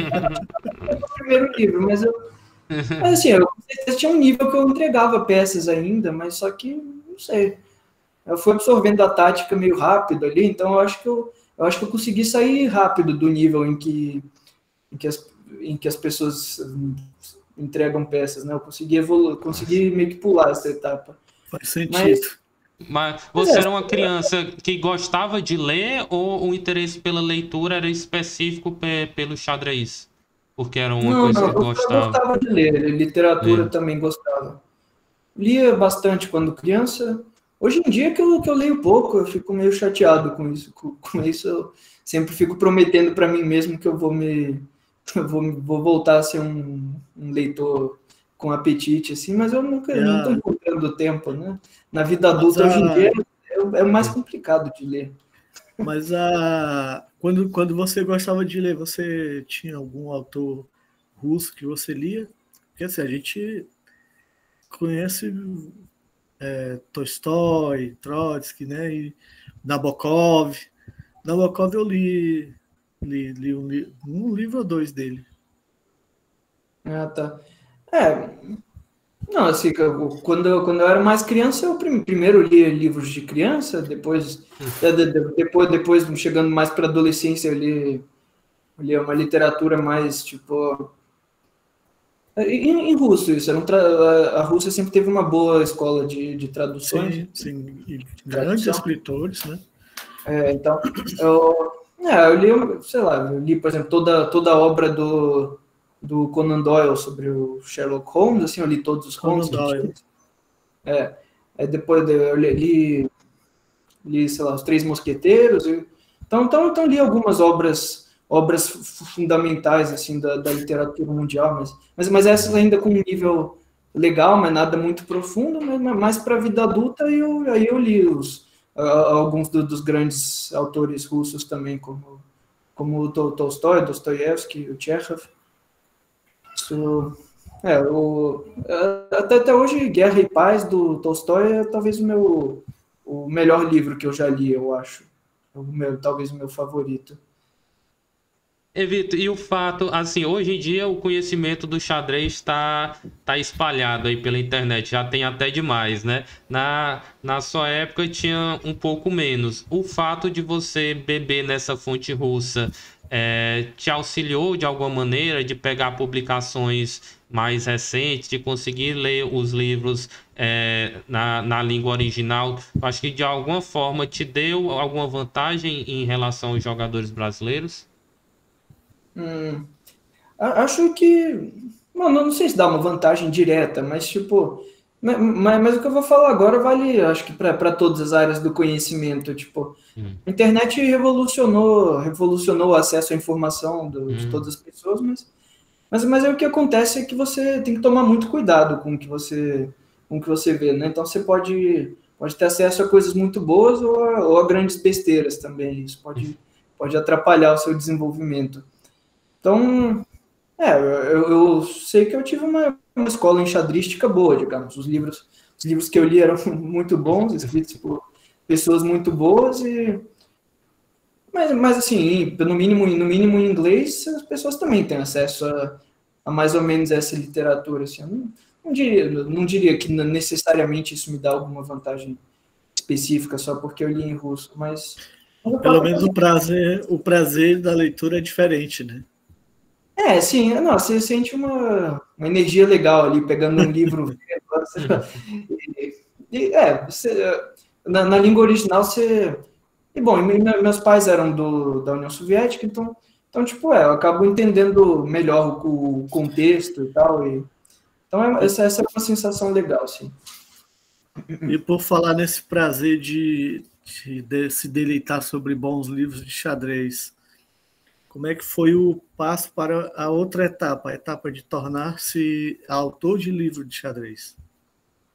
primeiro livro, mas eu Mas assim, eu, com certeza tinha um nível que eu entregava peças ainda, mas só que, não sei, eu fui absorvendo a tática meio rápido ali, então eu acho que eu, eu acho que eu consegui sair rápido do nível em que, em que, as, em que as pessoas hum, entregam peças, né? Eu consegui evoluir, Nossa. consegui meio que pular essa etapa. Faz Mas, sentido. Mas mas você é, era uma criança que gostava de ler ou o interesse pela leitura era específico pe- pelo xadrez? Porque era uma não, coisa não, que eu só gostava. gostava de ler, literatura É. também gostava. Lia bastante quando criança. Hoje em dia que eu, que eu leio pouco, eu fico meio chateado com isso. Com, com isso eu sempre fico prometendo para mim mesmo que eu vou me eu vou, vou voltar a ser um, um leitor com apetite, assim, mas eu nunca E não estou a, encontrando tempo, né? Na vida mas adulta, hoje em dia, a, é, é mais complicado de ler. mas a, quando, quando você gostava de ler, você tinha algum autor russo que você lia? Porque assim, a gente conhece é, Tolstói, Trotsky, né? E Nabokov. Nabokov eu li, li, li um, li- um livro ou dois dele. Ah, tá. É, não, assim, que eu- quando eu, quando eu era mais criança, eu prim- primeiro li livros de criança, depois, de- de- de- depois, depois chegando mais para adolescência, eu li, eu li uma literatura mais, tipo, em, em russo isso, era um tra- a Rússia sempre teve uma boa escola de, de traduções, Sim, sim. E grandes tradução, escritores, né? é, então, eu, é, eu li, sei lá, eu li, por exemplo, toda, toda a obra do, do Conan Doyle sobre o Sherlock Holmes, assim, eu li todos os contos Conan que tinha, Doyle. aí depois eu li, li li, sei lá, Os Três Mosqueteiros. E, então, então, então li algumas obras obras fundamentais assim da, da literatura mundial, mas, mas, mas essas ainda com um nível legal, mas nada muito profundo, mas mais para a vida adulta, e eu, aí eu li os, uh, alguns do, dos grandes autores russos também, como, como o Tolstói, Dostoiévski, o Chekhov. Isso, é, o, até, até hoje, Guerra e Paz, do Tolstói, é talvez o meu o melhor livro que eu já li, eu acho. O meu, talvez o meu favorito. E, Vitor, e o fato, assim, hoje em dia o conhecimento do xadrez está tá espalhado aí pela internet, já tem até demais, né? Na, na sua época tinha um pouco menos. O fato de você beber nessa fonte russa é, te auxiliou de alguma maneira de pegar publicações mais recentes, de conseguir ler os livros é, na, na língua original? Acho que de alguma forma te deu alguma vantagem em relação aos jogadores brasileiros? Hum, acho que. Mano, não sei se dá uma vantagem direta, mas tipo. Mas, mas o que eu vou falar agora vale, acho que para todas as áreas do conhecimento. Tipo, Hum. a internet revolucionou, revolucionou o acesso à informação do, de todas Hum. as pessoas, mas, mas, mas é o que acontece é que você tem que tomar muito cuidado com o que você, com o que você vê, né? Então você pode, pode ter acesso a coisas muito boas ou a, ou a grandes besteiras também. Isso pode, pode atrapalhar o seu desenvolvimento. Então, é, eu, eu sei que eu tive uma, uma escola enxadrística boa, digamos. Os livros, os livros que eu li eram muito bons, escritos por pessoas muito boas, e, mas, mas assim, no mínimo, no mínimo em inglês, as pessoas também têm acesso a, a mais ou menos essa literatura. Assim. Eu não, não, diria, não diria que necessariamente isso me dá alguma vantagem específica só porque eu li em russo, mas, mas eu Pelo posso menos fazer. o prazer, o prazer da leitura é diferente, né? É, sim, não, você sente uma, uma energia legal ali, pegando um livro. E, é, você, na, na língua original você. E bom, e meus pais eram do, da União Soviética, então, então, tipo, é, eu acabo entendendo melhor o, o contexto e tal. E, então, é, E, essa, essa é uma sensação legal, sim. e por falar nesse prazer de, de, de se deleitar sobre bons livros de xadrez, como é que foi o passo para a outra etapa, a etapa de tornar-se autor de livro de xadrez?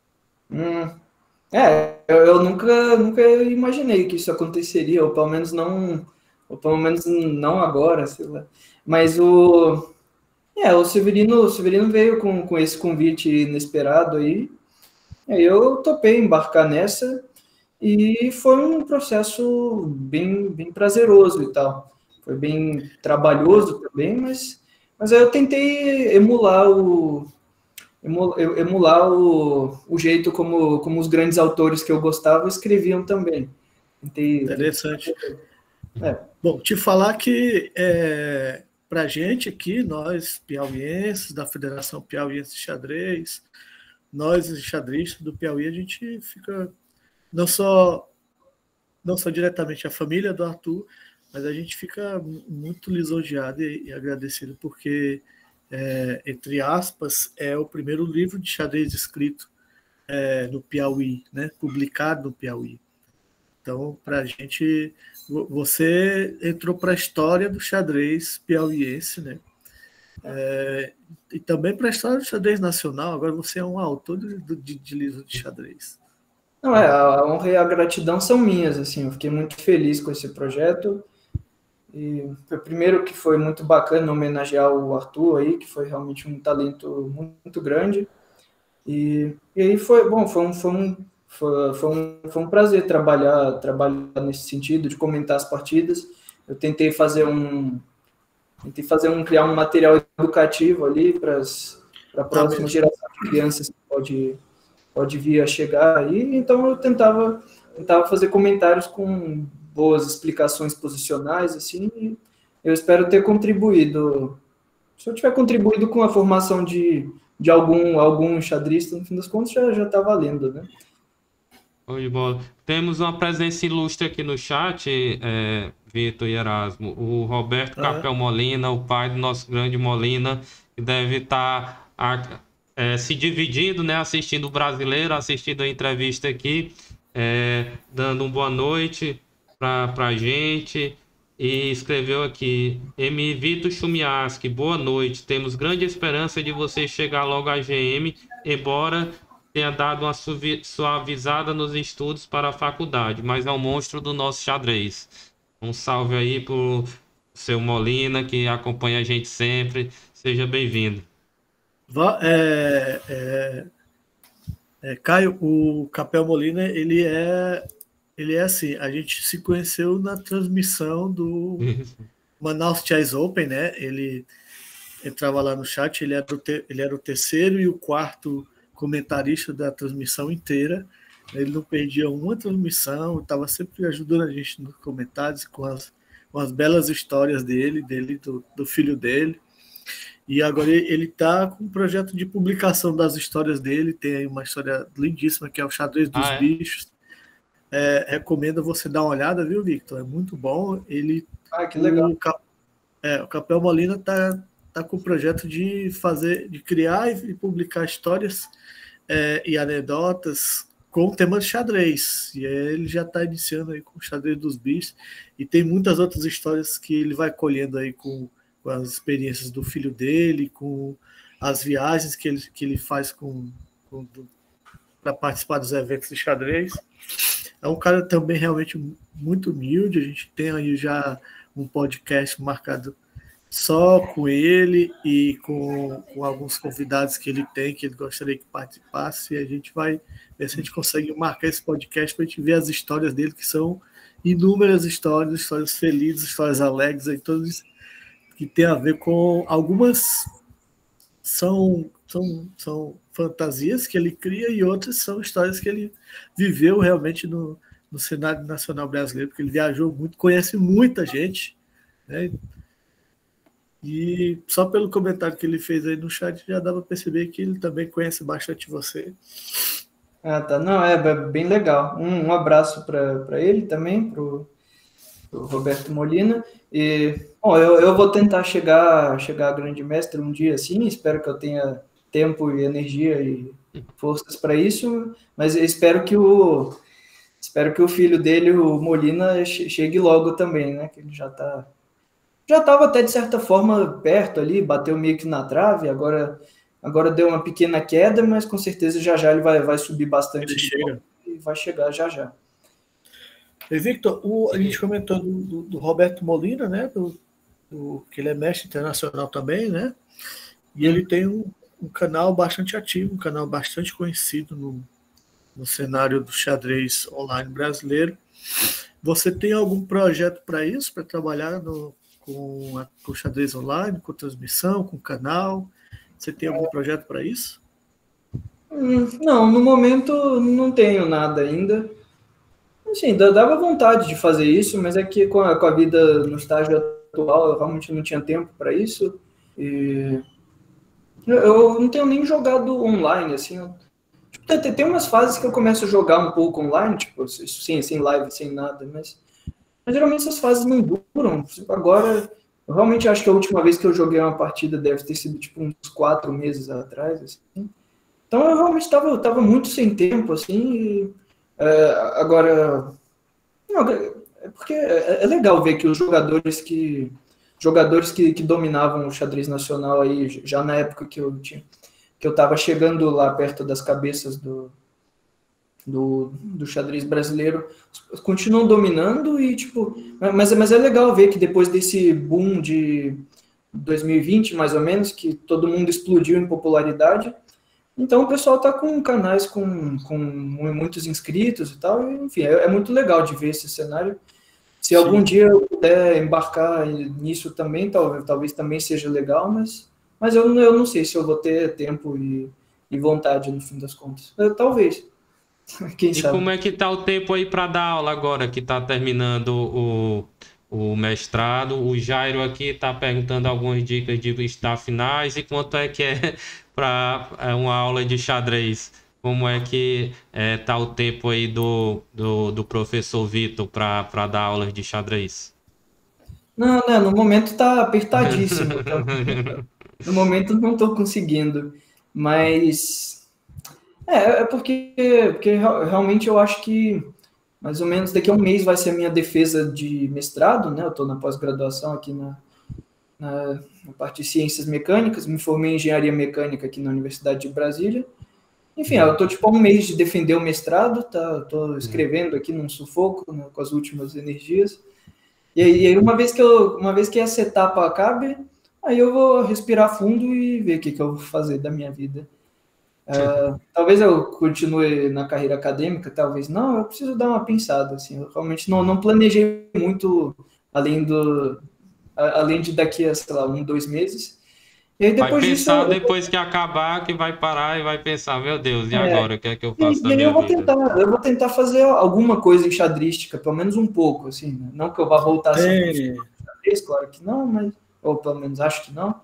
Hum, é, eu, eu nunca, nunca imaginei que isso aconteceria, ou pelo menos não, ou pelo menos não agora, sei lá. Mas o, é, o Severino, o Severino veio com, com esse convite inesperado aí, aí eu topei embarcar nessa, e foi um processo bem, bem prazeroso e tal. Foi bem trabalhoso também, mas, mas aí eu tentei emular o, emular o, o jeito como, como os grandes autores que eu gostava escreviam também. Tentei, Interessante. tentei... É. Bom, te falar que é, para a gente aqui, nós piauienses, da Federação Piauiense de Xadrez, nós xadristas do Piauí, a gente fica não só, não só diretamente a família do Arthur, mas a gente fica muito lisonjeado e, e agradecido porque, é, entre aspas, é o primeiro livro de xadrez escrito é, no Piauí, né, publicado no Piauí. Então, para a gente, você entrou para a história do xadrez piauiense, né? É, e também para a história do xadrez nacional. Agora você é um autor de, de, de livro de xadrez. Não, é, a honra e a gratidão são minhas, assim, eu fiquei muito feliz com esse projeto, e foi o primeiro que foi muito bacana homenagear o Arthur aí, que foi realmente um talento muito grande, e, e aí foi, bom, foi um, foi um, foi, foi um, foi um prazer trabalhar, trabalhar nesse sentido, de comentar as partidas. Eu tentei fazer um, tentei fazer um, criar um material educativo ali para a próxima geração de crianças que pode pode vir a chegar aí, então eu tentava, tentava fazer comentários com boas explicações posicionais, assim, e eu espero ter contribuído, se eu tiver contribuído com a formação de, de algum, algum xadrista, no fim das contas, já, já tá valendo, né? Oi, bola. Temos uma presença ilustre aqui no chat, é, Vitor e Erasmo, o Roberto Ah, Capel Molina, o pai do nosso grande Molina, que deve estar... A, É, se dividindo, né, assistindo o brasileiro, assistindo a entrevista aqui, é, dando uma boa noite para a gente, e escreveu aqui, M. Vitor Chumiaski, boa noite, temos grande esperança de você chegar logo à G M, embora tenha dado uma suavizada nos estudos para a faculdade, mas é um monstro do nosso xadrez. Um salve aí pro seu Molina, que acompanha a gente sempre, seja bem-vindo. É, é, é, Caio, o Capel Molina, ele é, ele é assim, a gente se conheceu na transmissão do Manaus Chess Open, né? Ele entrava lá no chat, ele era, o te, ele era o terceiro e o quarto comentarista da transmissão inteira. Ele não perdia uma transmissão, estava sempre ajudando a gente nos comentários com as, com as belas histórias dele, dele do, do filho dele. E agora ele está com um projeto de publicação das histórias dele. Tem aí uma história lindíssima que é o Xadrez dos ah, é? Bichos. É, recomendo você dar uma olhada, viu, Victor? É muito bom. Ele, ah, que legal. O, é, o Capel Molina está tá com o projeto de fazer, de criar e publicar histórias é, e anedotas com o tema de xadrez. E ele já está iniciando aí com o Xadrez dos Bichos. E tem muitas outras histórias que ele vai colhendo aí com com as experiências do filho dele, com as viagens que ele, que ele faz com, com, para participar dos eventos de xadrez. É um cara também realmente muito humilde. A gente tem aí já um podcast marcado só com ele e com, com alguns convidados que ele tem, que ele gostaria que participasse, e a gente vai ver se a gente consegue marcar esse podcast para a gente ver as histórias dele, que são inúmeras histórias, histórias felizes, histórias alegres, aí todas que tem a ver com algumas são, são, são fantasias que ele cria e outras são histórias que ele viveu realmente no, no cenário nacional brasileiro, porque ele viajou muito, conhece muita gente, né? E só pelo comentário que ele fez aí no chat já dá para perceber que ele também conhece bastante você. Ah, tá. Não, é bem legal. Um, um abraço para ele também, para o Roberto Molina. E, bom, eu, eu vou tentar chegar, chegar a grande mestre um dia assim, espero que eu tenha tempo e energia e forças para isso, mas eu espero que o espero que o filho dele, o Molina, chegue logo também, né? Que ele já tá já estava até de certa forma perto ali, bateu meio que na trave, agora agora deu uma pequena queda, mas com certeza já já ele vai, vai subir bastante. Ele chega. E vai chegar já já. E Victor, o, a gente comentou do, do, do Roberto Molina, né? Do, do, que ele é mestre internacional também, né? E ele tem um, um canal bastante ativo, um canal bastante conhecido no, no cenário do xadrez online brasileiro. Você tem algum projeto para isso, para trabalhar no, com, a, com o xadrez online, com transmissão, com canal? Você tem algum projeto para isso? Hum, não, no momento não tenho nada ainda. Assim, dava vontade de fazer isso, mas é que com a, com a vida no estágio atual, eu realmente não tinha tempo para isso. E eu não tenho nem jogado online, assim. Tem, tem umas fases que eu começo a jogar um pouco online, tipo, sem, sem live, sem nada, mas, mas geralmente essas fases não duram. Agora, eu realmente acho que a última vez que eu joguei uma partida deve ter sido, tipo, uns quatro meses atrás, assim. Então, eu realmente estava tava muito sem tempo, assim, e, é, agora... Não, é porque é, é legal ver que os jogadores que jogadores que, que dominavam o xadrez nacional aí, já na época que eu tinha, que eu estava chegando lá perto das cabeças do, do, do xadrez brasileiro, continuam dominando e, tipo, mas, mas é legal ver que depois desse boom de dois mil e vinte, mais ou menos, que todo mundo explodiu em popularidade, então o pessoal tá com canais com, com muitos inscritos e tal, e, enfim, é, é muito legal de ver esse cenário. Se Sim. algum dia eu puder embarcar nisso também, talvez, talvez também seja legal, mas, mas eu, eu não sei se eu vou ter tempo e, e vontade no fim das contas. Eu, talvez. Quem e sabe? Como é que tá o tempo aí para dar aula agora que tá terminando o, o mestrado? O Jairo aqui tá perguntando algumas dicas de estar finais e quanto é que é para uma aula de xadrez? Como é que é, tá o tempo aí do, do, do professor Vitor para dar aulas de xadrez? Não, não, no momento tá apertadíssimo. Tá? No momento não estou conseguindo, mas é, é porque, porque realmente eu acho que mais ou menos daqui a um mês vai ser a minha defesa de mestrado, né? Eu estou na pós-graduação aqui na, na, na parte de ciências mecânicas, me formei em engenharia mecânica aqui na Universidade de Brasília. Enfim, eu estou tipo há um mês de defender o mestrado, tá? Estou escrevendo aqui num sufoco, né, com as últimas energias. E aí, e aí, uma vez que eu, uma vez que essa etapa acabe, aí eu vou respirar fundo e ver o que, que eu vou fazer da minha vida. Uh, talvez eu continue na carreira acadêmica, talvez não. Eu preciso dar uma pensada, assim. Eu realmente não, não planejei muito além do, além de daqui a, sei lá, um, dois meses. E aí depois vai pensar disso, eu... depois que acabar, que vai parar e vai pensar, meu Deus, e é, agora? O que é que eu faço e, da e aí minha eu vou vida? tentar, eu vou tentar fazer alguma coisa enxadrística, pelo menos um pouco, assim, né? Não que eu vá voltar a ser profissional de xadrez, claro que não, mas, ou pelo menos acho que não,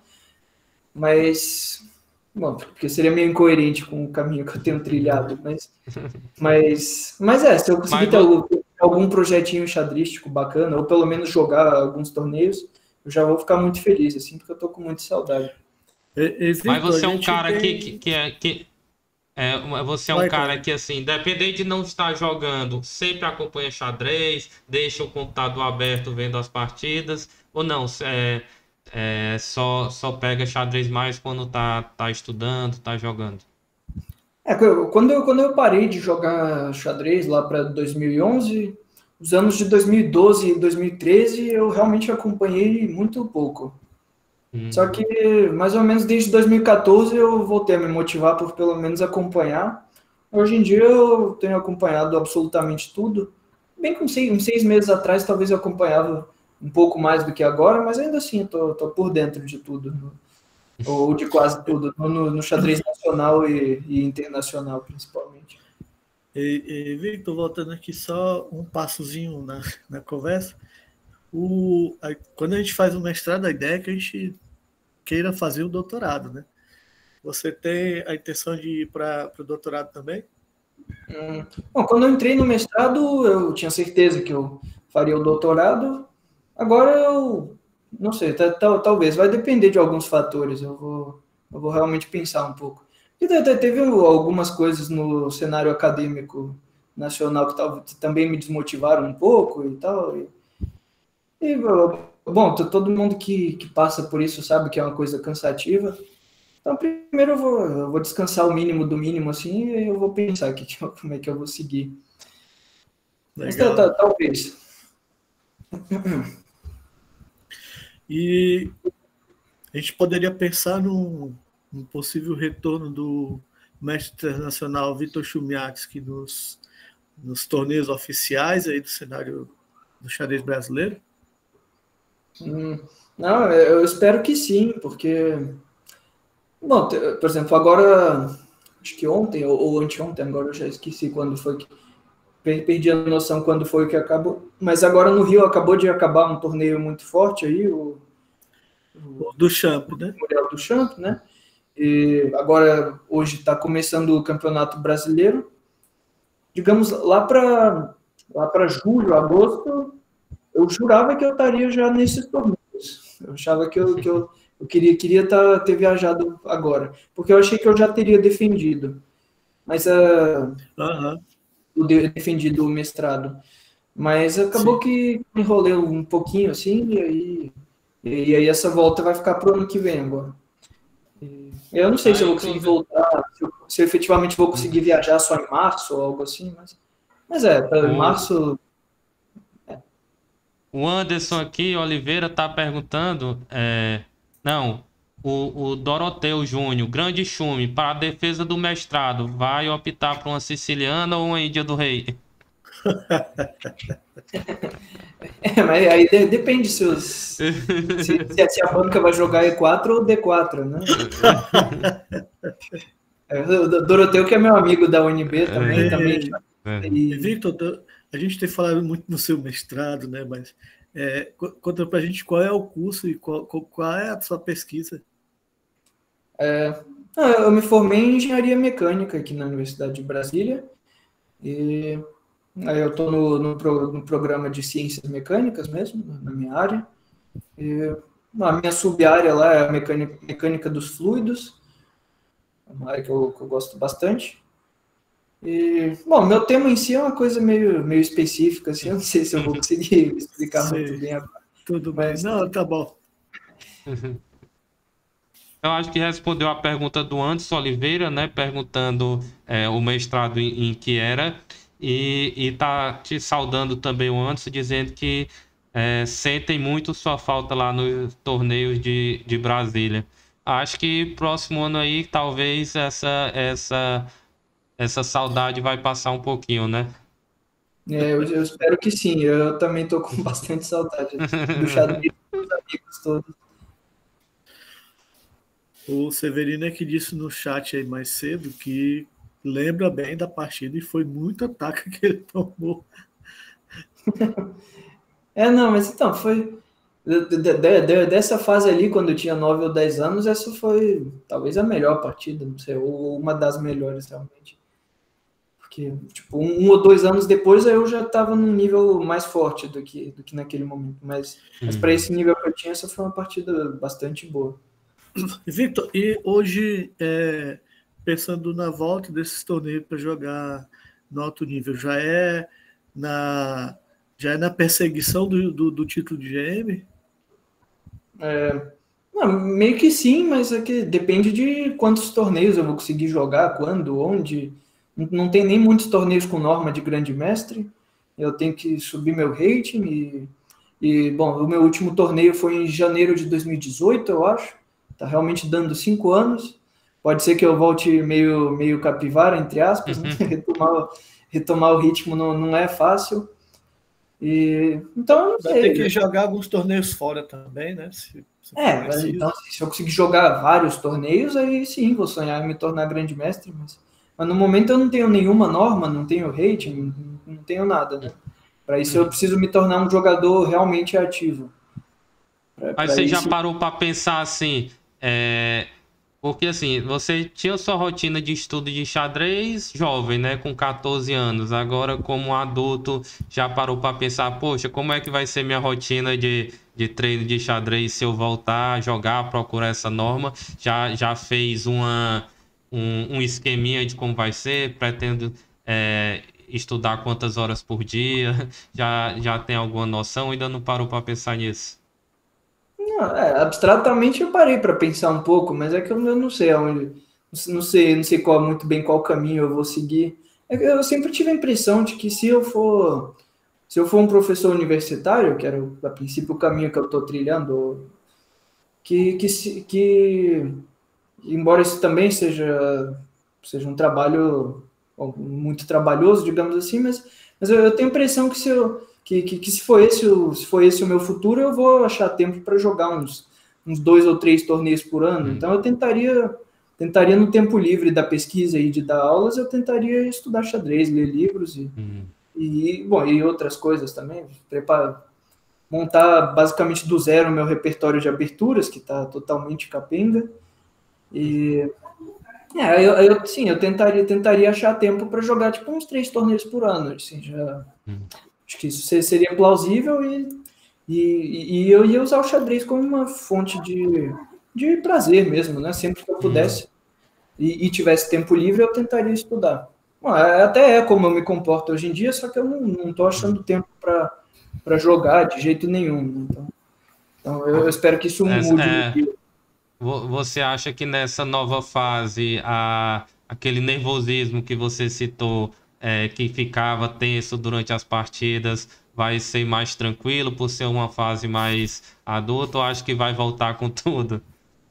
mas, bom, porque seria meio incoerente com o caminho que eu tenho trilhado, mas, mas, mas é, se eu conseguir ter algum, algum projetinho xadrístico bacana, ou pelo menos jogar alguns torneios, eu já vou ficar muito feliz, assim, porque eu tô com muita saudade. Mas você é um cara que, que, que é... Que... É, você é um Vai, cara que, assim, independente de não estar jogando, sempre acompanha xadrez, deixa o computador aberto vendo as partidas, ou não, é, é, só, só pega xadrez mais quando tá, tá estudando, tá jogando? É, quando eu, quando eu parei de jogar xadrez lá para dois mil e onze, os anos de dois mil e doze e dois mil e treze, eu realmente acompanhei muito pouco. Hum. Só que, mais ou menos desde dois mil e quatorze, eu voltei a me motivar por pelo menos acompanhar. Hoje em dia, eu tenho acompanhado absolutamente tudo. Bem que uns seis, uns seis meses atrás, talvez eu acompanhava um pouco mais do que agora, mas ainda assim, eu tô, tô por dentro de tudo. Ou de quase tudo, no, no xadrez nacional e, e internacional, principalmente. E, e Victor, voltando aqui só um passozinho na, na conversa. O, a, quando a gente faz o mestrado, a ideia é que a gente queira fazer o doutorado, né? Você tem a intenção de ir para o doutorado também? Hum. Bom, quando eu entrei no mestrado, eu tinha certeza que eu faria o doutorado. Agora eu não sei, tá, tá, talvez, vai depender de alguns fatores. Eu vou, eu vou realmente pensar um pouco. E teve algumas coisas no cenário acadêmico nacional que, tal, que também me desmotivaram um pouco e tal. E, e bom, todo mundo que, que passa por isso sabe que é uma coisa cansativa. Então, primeiro eu vou, eu vou descansar o mínimo do mínimo, assim, e eu vou pensar aqui como é que eu vou seguir. Mas tá, tá, talvez. E a gente poderia pensar num, num possível retorno do mestre internacional Vitor Chumyatsky nos, nos torneios oficiais aí do cenário do xadrez brasileiro? Hum, não, eu espero que sim, porque... Bom, por exemplo, agora, acho que ontem ou, ou anteontem, agora eu já esqueci quando foi que... Perdi a noção quando foi que acabou. Mas agora no Rio acabou de acabar um torneio muito forte aí, o... o do Champ, né? O Mundial do Champ, né? E agora, hoje está começando o Campeonato Brasileiro. Digamos, lá para lá para julho, agosto, eu jurava que eu estaria já nesses torneios. Eu achava que eu, que eu, eu queria, queria tá, ter viajado agora, porque eu achei que eu já teria defendido. Mas uh, uhum. eu defendido o mestrado. Mas acabou Sim. que me enrolei um pouquinho assim, e aí, e aí essa volta vai ficar para o ano que vem agora. Eu não sei ah, se eu vou conseguir voltar, se eu, se eu efetivamente vou conseguir viajar só em março ou algo assim, mas, mas é, para o... março... É. O Anderson aqui, Oliveira, tá perguntando, é, não, o, o Doroteu Júnior, grande chume, para a defesa do mestrado, vai optar por uma siciliana ou uma Índia do Rei? É, mas aí de, depende se, os, se, se a banca vai jogar E quatro ou D quatro, né? É, o Doroteu, que é meu amigo da U N B também. É, também é. E... Victor, a gente tem falado muito no seu mestrado, né? Mas é, conta pra gente qual é o curso e qual, qual é a sua pesquisa. É, eu me formei em engenharia mecânica aqui na Universidade de Brasília. E aí eu estou no, no, pro, no programa de ciências mecânicas mesmo, na minha área. E a minha sub-área lá é a mecânica, mecânica dos fluidos, uma área que eu, que eu gosto bastante. E, bom, meu tema em si é uma coisa meio, meio específica, assim, eu não sei se eu vou conseguir explicar Sim, muito bem agora. Tudo bem, mas, não, tá bom. Eu acho que respondeu a pergunta do Anderson Oliveira, né? Perguntando é, o mestrado em, em que era. E, e tá te saudando também o Anderson, dizendo que é, sentem muito sua falta lá nos torneios de, de Brasília. Acho que próximo ano aí, talvez essa, essa, essa saudade vai passar um pouquinho, né? É, eu, eu espero que sim. Eu também tô com bastante saudade do xadrez dos amigos todos. O Severino é que disse no chat aí mais cedo que lembra bem da partida e foi muito ataque que ele tomou. É, não, mas então, foi... De, de, de, dessa fase ali, quando eu tinha nove ou dez anos, essa foi talvez a melhor partida, não sei, ou uma das melhores, realmente. Porque, tipo, um, um ou dois anos depois, eu já estava num nível mais forte do que, do que naquele momento. Mas, hum. mas para esse nível que eu tinha, essa foi uma partida bastante boa. Victor, e hoje, é, pensando na volta desses torneios para jogar no alto nível, já é na, já é na perseguição do, do, do título de G M? É, não, meio que sim, mas é que depende de quantos torneios eu vou conseguir jogar, quando, onde. Não tem nem muitos torneios com norma de grande mestre. Eu tenho que subir meu rating. E, e bom, o meu último torneio foi em janeiro de dois mil e dezoito, eu acho. Tá realmente dando cinco anos. Pode ser que eu volte meio, meio capivara, entre aspas, né? retomar, retomar o ritmo não, não é fácil. E, então, não sei. Vai ter que jogar alguns torneios fora também, né? Se, se é, mas, então, se eu conseguir jogar vários torneios, aí sim, vou sonhar em me tornar grande mestre, mas, mas no momento eu não tenho nenhuma norma, não tenho rating, não, não tenho nada, né? Para isso eu preciso me tornar um jogador realmente ativo. Pra, Mas você isso... já parou para pensar assim, é... porque assim, você tinha sua rotina de estudo de xadrez jovem, né, com quatorze anos, agora como adulto já parou para pensar, poxa, como é que vai ser minha rotina de, de treino de xadrez se eu voltar a jogar, procurar essa norma, já, já fez uma, um, um esqueminha de como vai ser, pretendo é, estudar quantas horas por dia, já, já tem alguma noção, ainda não parou para pensar nisso? Não, É, abstratamente eu parei para pensar um pouco, mas é que eu não sei aonde, não sei, não sei qual muito bem qual caminho eu vou seguir. É que eu sempre tive a impressão de que se eu for se eu for um professor universitário, que era a princípio o caminho que eu estou trilhando, que, que, que embora isso também seja seja um trabalho muito trabalhoso, digamos assim, mas, mas eu, eu tenho a impressão que se eu Que, que, que se, for esse o, se for esse o meu futuro, eu vou achar tempo para jogar uns, uns dois ou três torneios por ano. Hum. Então, eu tentaria, tentaria, no tempo livre da pesquisa e de dar aulas, eu tentaria estudar xadrez, ler livros e, hum. e, bom, e outras coisas também. Preparar, montar basicamente do zero o meu repertório de aberturas, que está totalmente capenga. E, é, eu, eu, sim, eu tentaria, tentaria achar tempo para jogar tipo, uns três torneios por ano. Assim, já... Hum. Acho que isso seria plausível e, e, e eu ia usar o xadrez como uma fonte de, de prazer mesmo, né? Sempre que eu pudesse e, e tivesse tempo livre, eu tentaria estudar. Bom, até é como eu me comporto hoje em dia, só que eu não estou achando tempo para jogar de jeito nenhum. Então, então eu, eu espero que isso mude. É, você acha que nessa nova fase, a, aquele nervosismo que você citou, É, que ficava tenso durante as partidas, vai ser mais tranquilo por ser uma fase mais adulta, ou acho que vai voltar com tudo?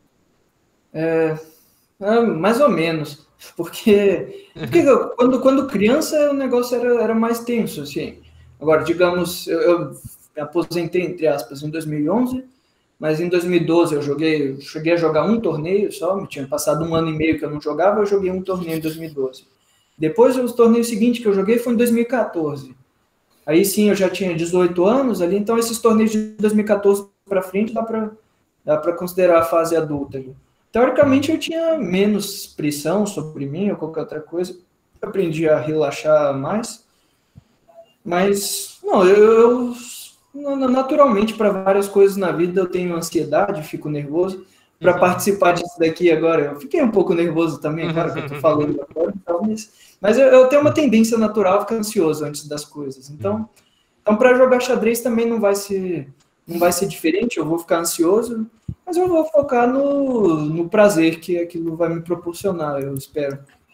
É, é mais ou menos, porque, porque quando, quando criança o negócio era, era mais tenso, assim. Agora, digamos, eu, eu me aposentei, entre aspas, em dois mil e onze, mas em dois mil e doze eu joguei, eu cheguei a jogar um torneio só, me tinha passado um ano e meio que eu não jogava, eu joguei um torneio em dois mil e doze. Depois, o torneio seguinte que eu joguei foi em dois mil e quatorze. Aí sim, eu já tinha dezoito anos ali, então esses torneios de dois mil e quatorze para frente dá para dá para considerar a fase adulta. Ali. Teoricamente, eu tinha menos pressão sobre mim ou qualquer outra coisa. Eu aprendi a relaxar mais. Mas, não, eu, eu naturalmente, para várias coisas na vida, eu tenho ansiedade, fico nervoso. Para participar disso daqui agora, eu fiquei um pouco nervoso também, claro que eu estou falando agora, então, mas, mas eu, eu tenho uma tendência natural a ficar ansioso antes das coisas. Então, então para jogar xadrez também não vai ser, não vai ser diferente, eu vou ficar ansioso, mas eu vou focar no, no prazer que aquilo vai me proporcionar, eu espero.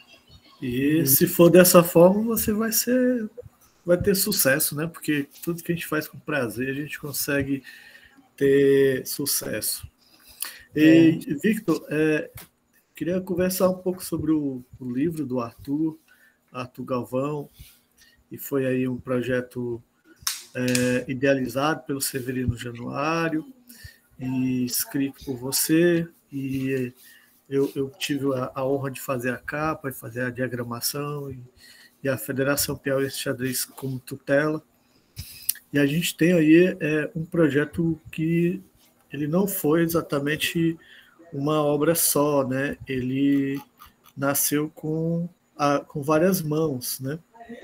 E hum. se for dessa forma, você vai ser, vai ter sucesso, né? Porque tudo que a gente faz com prazer, a gente consegue ter sucesso. E, é. Victor, é, queria conversar um pouco sobre o, o livro do Arthur, Arthur Galvão, e foi aí um projeto é, idealizado pelo Severino Januário e escrito por você, e eu, eu tive a, a honra de fazer a capa e fazer a diagramação, e, e a Federação Piauiense de Xadrez como tutela, e a gente tem aí é, um projeto que ele não foi exatamente uma obra só, né? Ele nasceu com, a, com várias mãos, né?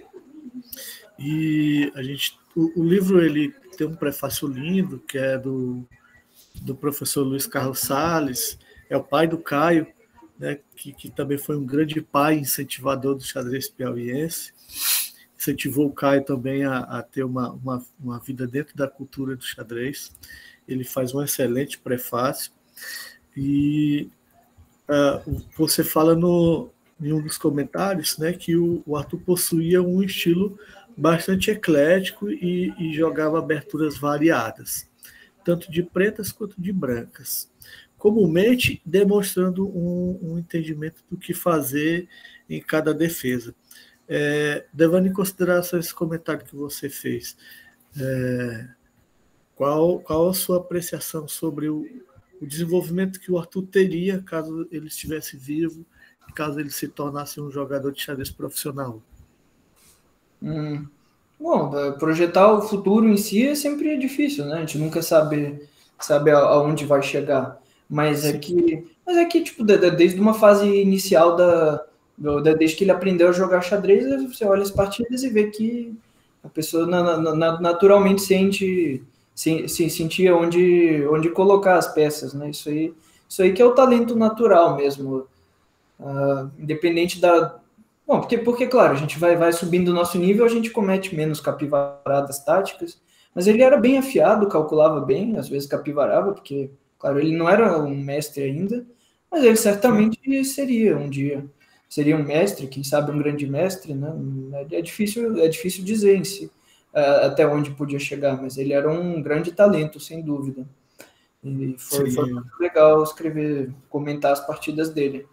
E a gente, o, o livro ele tem um prefácio lindo, que é do, do professor Luiz Carlos Salles, é o pai do Caio, né? Que, que também foi um grande pai incentivador do xadrez piauiense. Incentivou o Caio também a, a ter uma, uma, uma vida dentro da cultura do xadrez. Ele faz um excelente prefácio. E uh, você fala no, em um dos comentários, né, que o, o Arthur possuía um estilo bastante eclético e, e jogava aberturas variadas, tanto de pretas quanto de brancas, comumente demonstrando um, um entendimento do que fazer em cada defesa. É, levando em consideração esse comentário que você fez, é, qual, qual a sua apreciação sobre o, o desenvolvimento que o Arthur teria caso ele estivesse vivo, caso ele se tornasse um jogador de xadrez profissional? Hum. Bom, projetar o futuro em si é sempre difícil, né? A gente nunca sabe, sabe aonde vai chegar. Mas é que, mas é que tipo, desde uma fase inicial da desde que ele aprendeu a jogar xadrez, você olha as partidas e vê que a pessoa na, na, naturalmente sente, se, se sentia onde, onde colocar as peças, né? Isso aí, isso aí que é o talento natural mesmo, uh, independente da... Bom, porque, porque, claro, a gente vai, vai subindo o nosso nível, a gente comete menos capivaradas táticas, mas ele era bem afiado, calculava bem, às vezes capivarava, porque Claro, ele não era um mestre ainda, mas ele certamente seria um dia. Seria um mestre, quem sabe um grande mestre, né? É difícil, é difícil dizer em si, até onde podia chegar, mas ele era um grande talento, sem dúvida. E foi, foi muito legal escrever, comentar as partidas dele.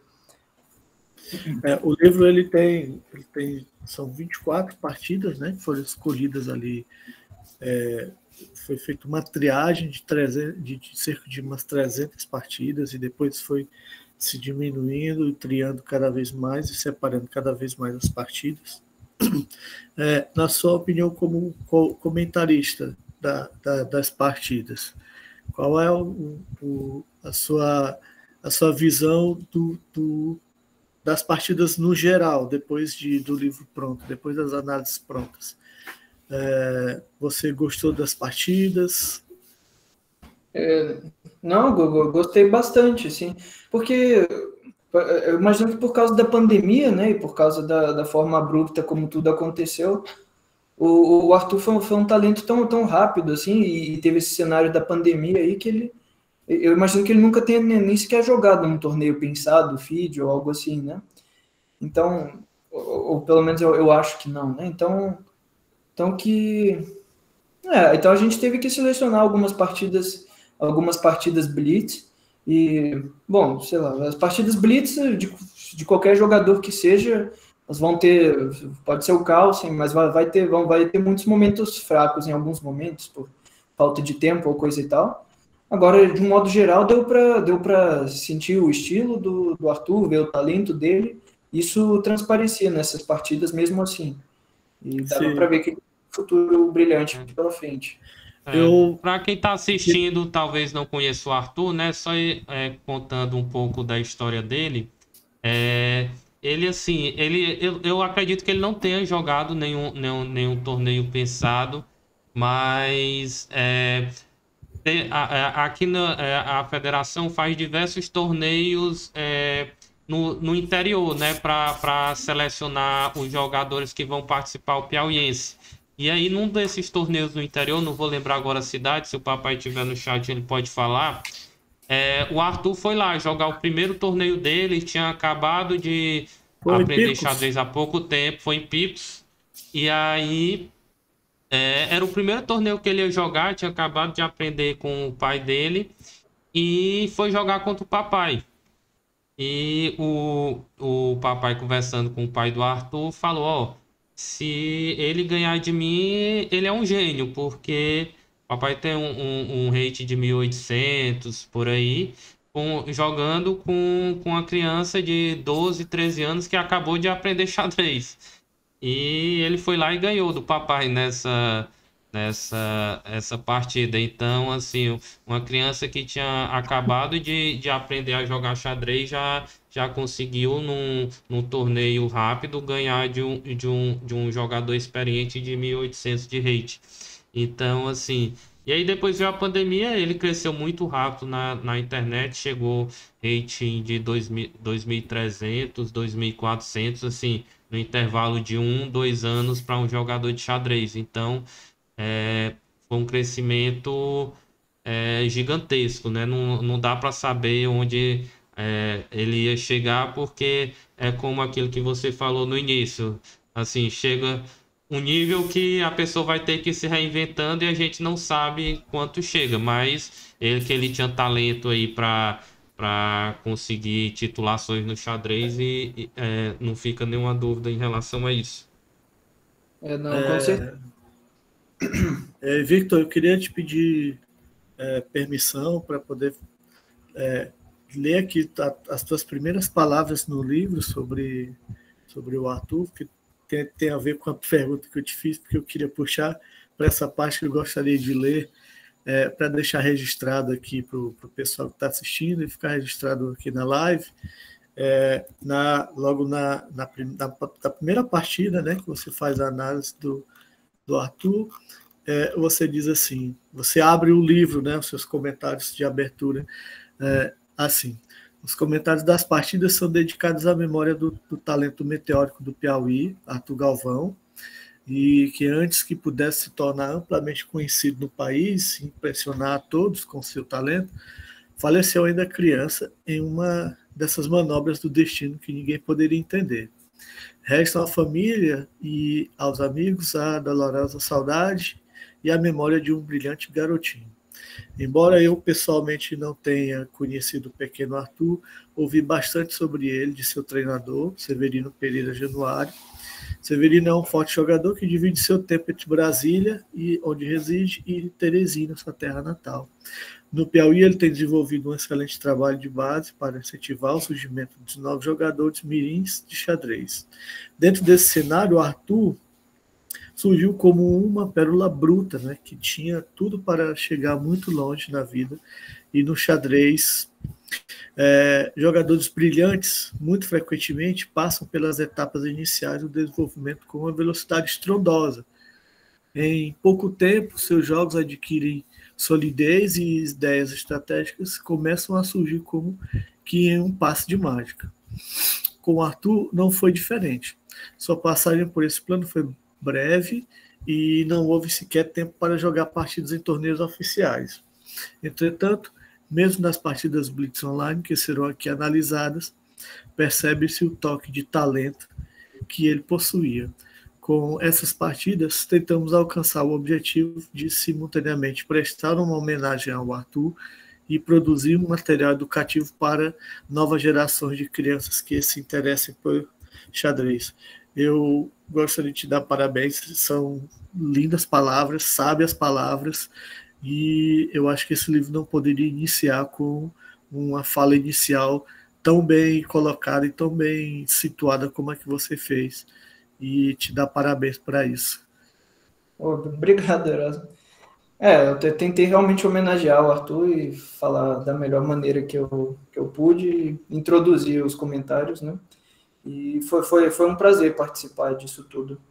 É, o livro ele tem, ele tem, são vinte e quatro partidas, né, que foram escolhidas ali. É, foi feita uma triagem de, trezentos, de, de cerca de umas trezentas partidas, e depois foi se diminuindo e triando cada vez mais e separando cada vez mais as partidas. É, na sua opinião, como comentarista da, da, das partidas, qual é o, o, a, sua, a sua visão do, do, das partidas no geral, depois de, do livro pronto, depois das análises prontas? É, você gostou das partidas? É, não, eu gostei bastante, assim, porque eu imagino que por causa da pandemia, né, e por causa da, da forma abrupta como tudo aconteceu, o, o Arthur foi, foi um talento tão, tão rápido, assim, e, e teve esse cenário da pandemia aí que ele, eu imagino que ele nunca tenha nem, nem sequer jogado num torneio pensado, feed ou algo assim, né, então, ou, ou pelo menos eu, eu acho que não, né, então, então que, é, então a gente teve que selecionar algumas partidas, algumas partidas Blitz, e, bom, sei lá, as partidas Blitz de, de qualquer jogador que seja, elas vão ter, pode ser o Carlsen, mas vai, vai, ter, vão, vai ter muitos momentos fracos em alguns momentos, por falta de tempo ou coisa e tal. Agora, de um modo geral, deu para deu para sentir o estilo do, do Arthur, ver o talento dele, isso transparecia nessas partidas mesmo assim. E dava para ver que tem um futuro brilhante pela frente. É, eu... Para quem está assistindo, talvez não conheça o Arthur, né? Só é, contando um pouco da história dele. É, ele, assim, ele, eu, eu acredito que ele não tenha jogado nenhum, nenhum, nenhum torneio pensado, mas é, a, a, aqui na, a federação faz diversos torneios é, no, no interior, né? Para selecionar os jogadores que vão participar o piauiense. E aí, num desses torneios no interior, não vou lembrar agora a cidade, se o papai estiver no chat, ele pode falar. É, o Arthur foi lá jogar o primeiro torneio dele, tinha acabado de foi aprender xadrez há pouco tempo, foi em Pipos. E aí, é, era o primeiro torneio que ele ia jogar, tinha acabado de aprender com o pai dele. E foi jogar contra o papai. E o, o papai, conversando com o pai do Arthur, falou, ó... se ele ganhar de mim, ele é um gênio, porque o papai tem um, um, um rate de mil e oitocentos por aí, com, jogando com, com uma criança de doze, treze anos que acabou de aprender xadrez. E ele foi lá e ganhou do papai nessa, nessa essa partida. Então, assim, uma criança que tinha acabado de, de aprender a jogar xadrez já... já conseguiu num, num torneio rápido ganhar de um, de, um, de um jogador experiente de mil e oitocentos de rate. Então, assim... E aí depois veio a pandemia, ele cresceu muito rápido na, na internet, chegou rating de dois mil, dois mil e trezentos, dois mil e quatrocentos, assim, no intervalo de um, dois anos para um jogador de xadrez. Então, é, foi um crescimento é, gigantesco, né? Não, não dá para saber onde... É, ele ia chegar, porque é como aquilo que você falou no início, assim, chega um nível que a pessoa vai ter que ir se reinventando e a gente não sabe quanto chega, mas ele que ele tinha talento aí para para conseguir titulações no xadrez e, e é, não fica nenhuma dúvida em relação a isso. É, não, com certeza. É, Victor, eu queria te pedir é, permissão para poder é, ler aqui as tuas primeiras palavras no livro sobre, sobre o Arthur, que tem, tem a ver com a pergunta que eu te fiz, porque eu queria puxar para essa parte que eu gostaria de ler, é, para deixar registrado aqui para o pessoal que está assistindo e ficar registrado aqui na live. É, na, logo na, na, na, na primeira partida, né, que você faz a análise do, do Arthur, é, você diz assim, você abre o livro, né, os seus comentários de abertura, é, assim, os comentários das partidas são dedicados à memória do, do talento meteórico do Piauí, Arthur Galvão, e que antes que pudesse se tornar amplamente conhecido no país, impressionar a todos com seu talento, faleceu ainda criança em uma dessas manobras do destino que ninguém poderia entender. Restam à família e aos amigos a dolorosa saudade e a memória de um brilhante garotinho. Embora eu pessoalmente não tenha conhecido o pequeno Arthur, ouvi bastante sobre ele de seu treinador, Severino Pereira Januário. Severino é um forte jogador que divide seu tempo entre Brasília, e onde reside, e Teresina, sua terra natal. No Piauí, ele tem desenvolvido um excelente trabalho de base para incentivar o surgimento de novos jogadores mirins de xadrez. Dentro desse cenário, o Arthur surgiu como uma pérola bruta, né, que tinha tudo para chegar muito longe na vida. E no xadrez, é, jogadores brilhantes, muito frequentemente, passam pelas etapas iniciais do desenvolvimento com uma velocidade estrondosa. Em pouco tempo, seus jogos adquirem solidez e ideias estratégicas começam a surgir como que em um passe de mágica. Com o Arthur não foi diferente. Sua passagem por esse plano foi breve e não houve sequer tempo para jogar partidas em torneios oficiais. Entretanto, mesmo nas partidas Blitz Online, que serão aqui analisadas, percebe-se o toque de talento que ele possuía. Com essas partidas, tentamos alcançar o objetivo de simultaneamente prestar uma homenagem ao Arthur e produzir um material educativo para novas gerações de crianças que se interessem por xadrez. Eu gostaria de te dar parabéns, são lindas palavras, sábias palavras, e eu acho que esse livro não poderia iniciar com uma fala inicial tão bem colocada e tão bem situada como a que você fez. E te dar parabéns para isso. Obrigado, Erasmo. É, eu tentei realmente homenagear o Arthur e falar da melhor maneira que eu, que eu pude, introduzir os comentários, né? E foi, foi, foi um prazer participar disso tudo.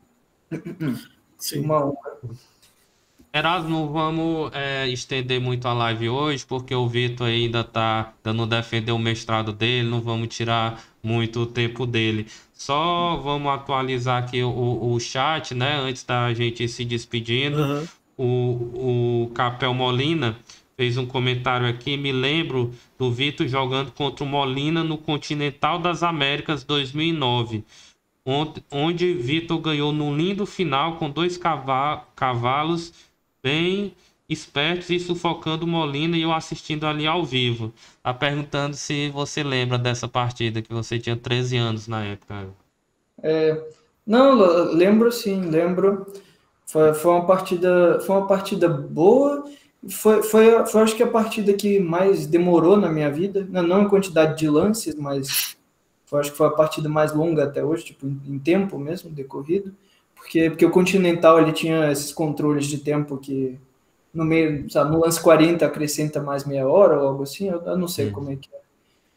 Sim. Uma honra. Erasmo, não vamos é, estender muito a live hoje, porque o Vitor ainda está dando defender o mestrado dele, não vamos tirar muito o tempo dele. Só vamos atualizar aqui o, o chat, né? Antes da gente ir se despedindo. Uhum. O, o Capel Molina fez um comentário aqui. Me lembro do Vitor jogando contra o Molina no Continental das Américas dois mil e nove. Onde, onde Vitor ganhou no lindo final com dois cava cavalos bem espertos e sufocando o Molina, e eu assistindo ali ao vivo. Tá perguntando se você lembra dessa partida, que você tinha treze anos na época. É, não, lembro sim, lembro. Foi, foi uma partida, foi uma partida boa. Foi, foi, foi acho que a partida que mais demorou na minha vida, não em quantidade de lances, mas foi, acho que foi a partida mais longa até hoje, tipo, em tempo mesmo, decorrido. Porque, porque o Continental ele tinha esses controles de tempo que no meio, sabe, no lance quarenta acrescenta mais meia hora ou algo assim, eu, eu não sei hum. como é que é.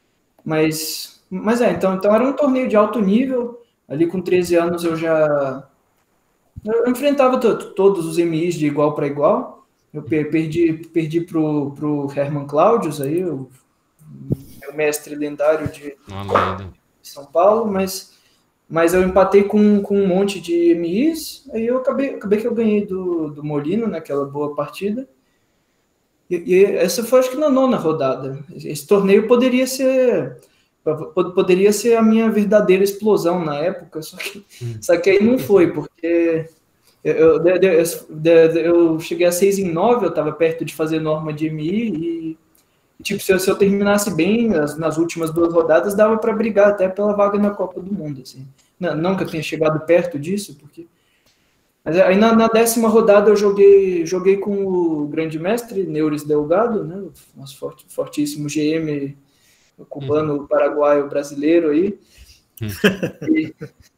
Mas, mas é, então, então era um torneio de alto nível. Ali com treze anos eu já eu enfrentava todos os M Is de igual para igual. Eu perdi, perdi pro, pro Herman Cláudios, aí, o meu mestre lendário de São Paulo, mas, mas eu empatei com, com um monte de M Is, aí eu acabei, acabei que eu ganhei do, do Molino naquela boa partida. E, e essa foi, acho que, na nona rodada. Esse torneio poderia ser... Poderia ser a minha verdadeira explosão na época, só que, hum. só que aí não foi, porque eu, eu, eu, eu cheguei a seis em nove, eu estava perto de fazer norma de M I, e tipo, se eu, se eu terminasse bem nas, nas últimas duas rodadas, dava para brigar até pela vaga na Copa do Mundo. Assim. Não, não que eu tenha chegado perto disso, porque... Mas aí na, na décima rodada eu joguei, joguei com o grande mestre, Neuris Delgado, né, o nosso fort, fortíssimo G M... o cubano, uhum. o paraguaio, o brasileiro aí. Uhum. E,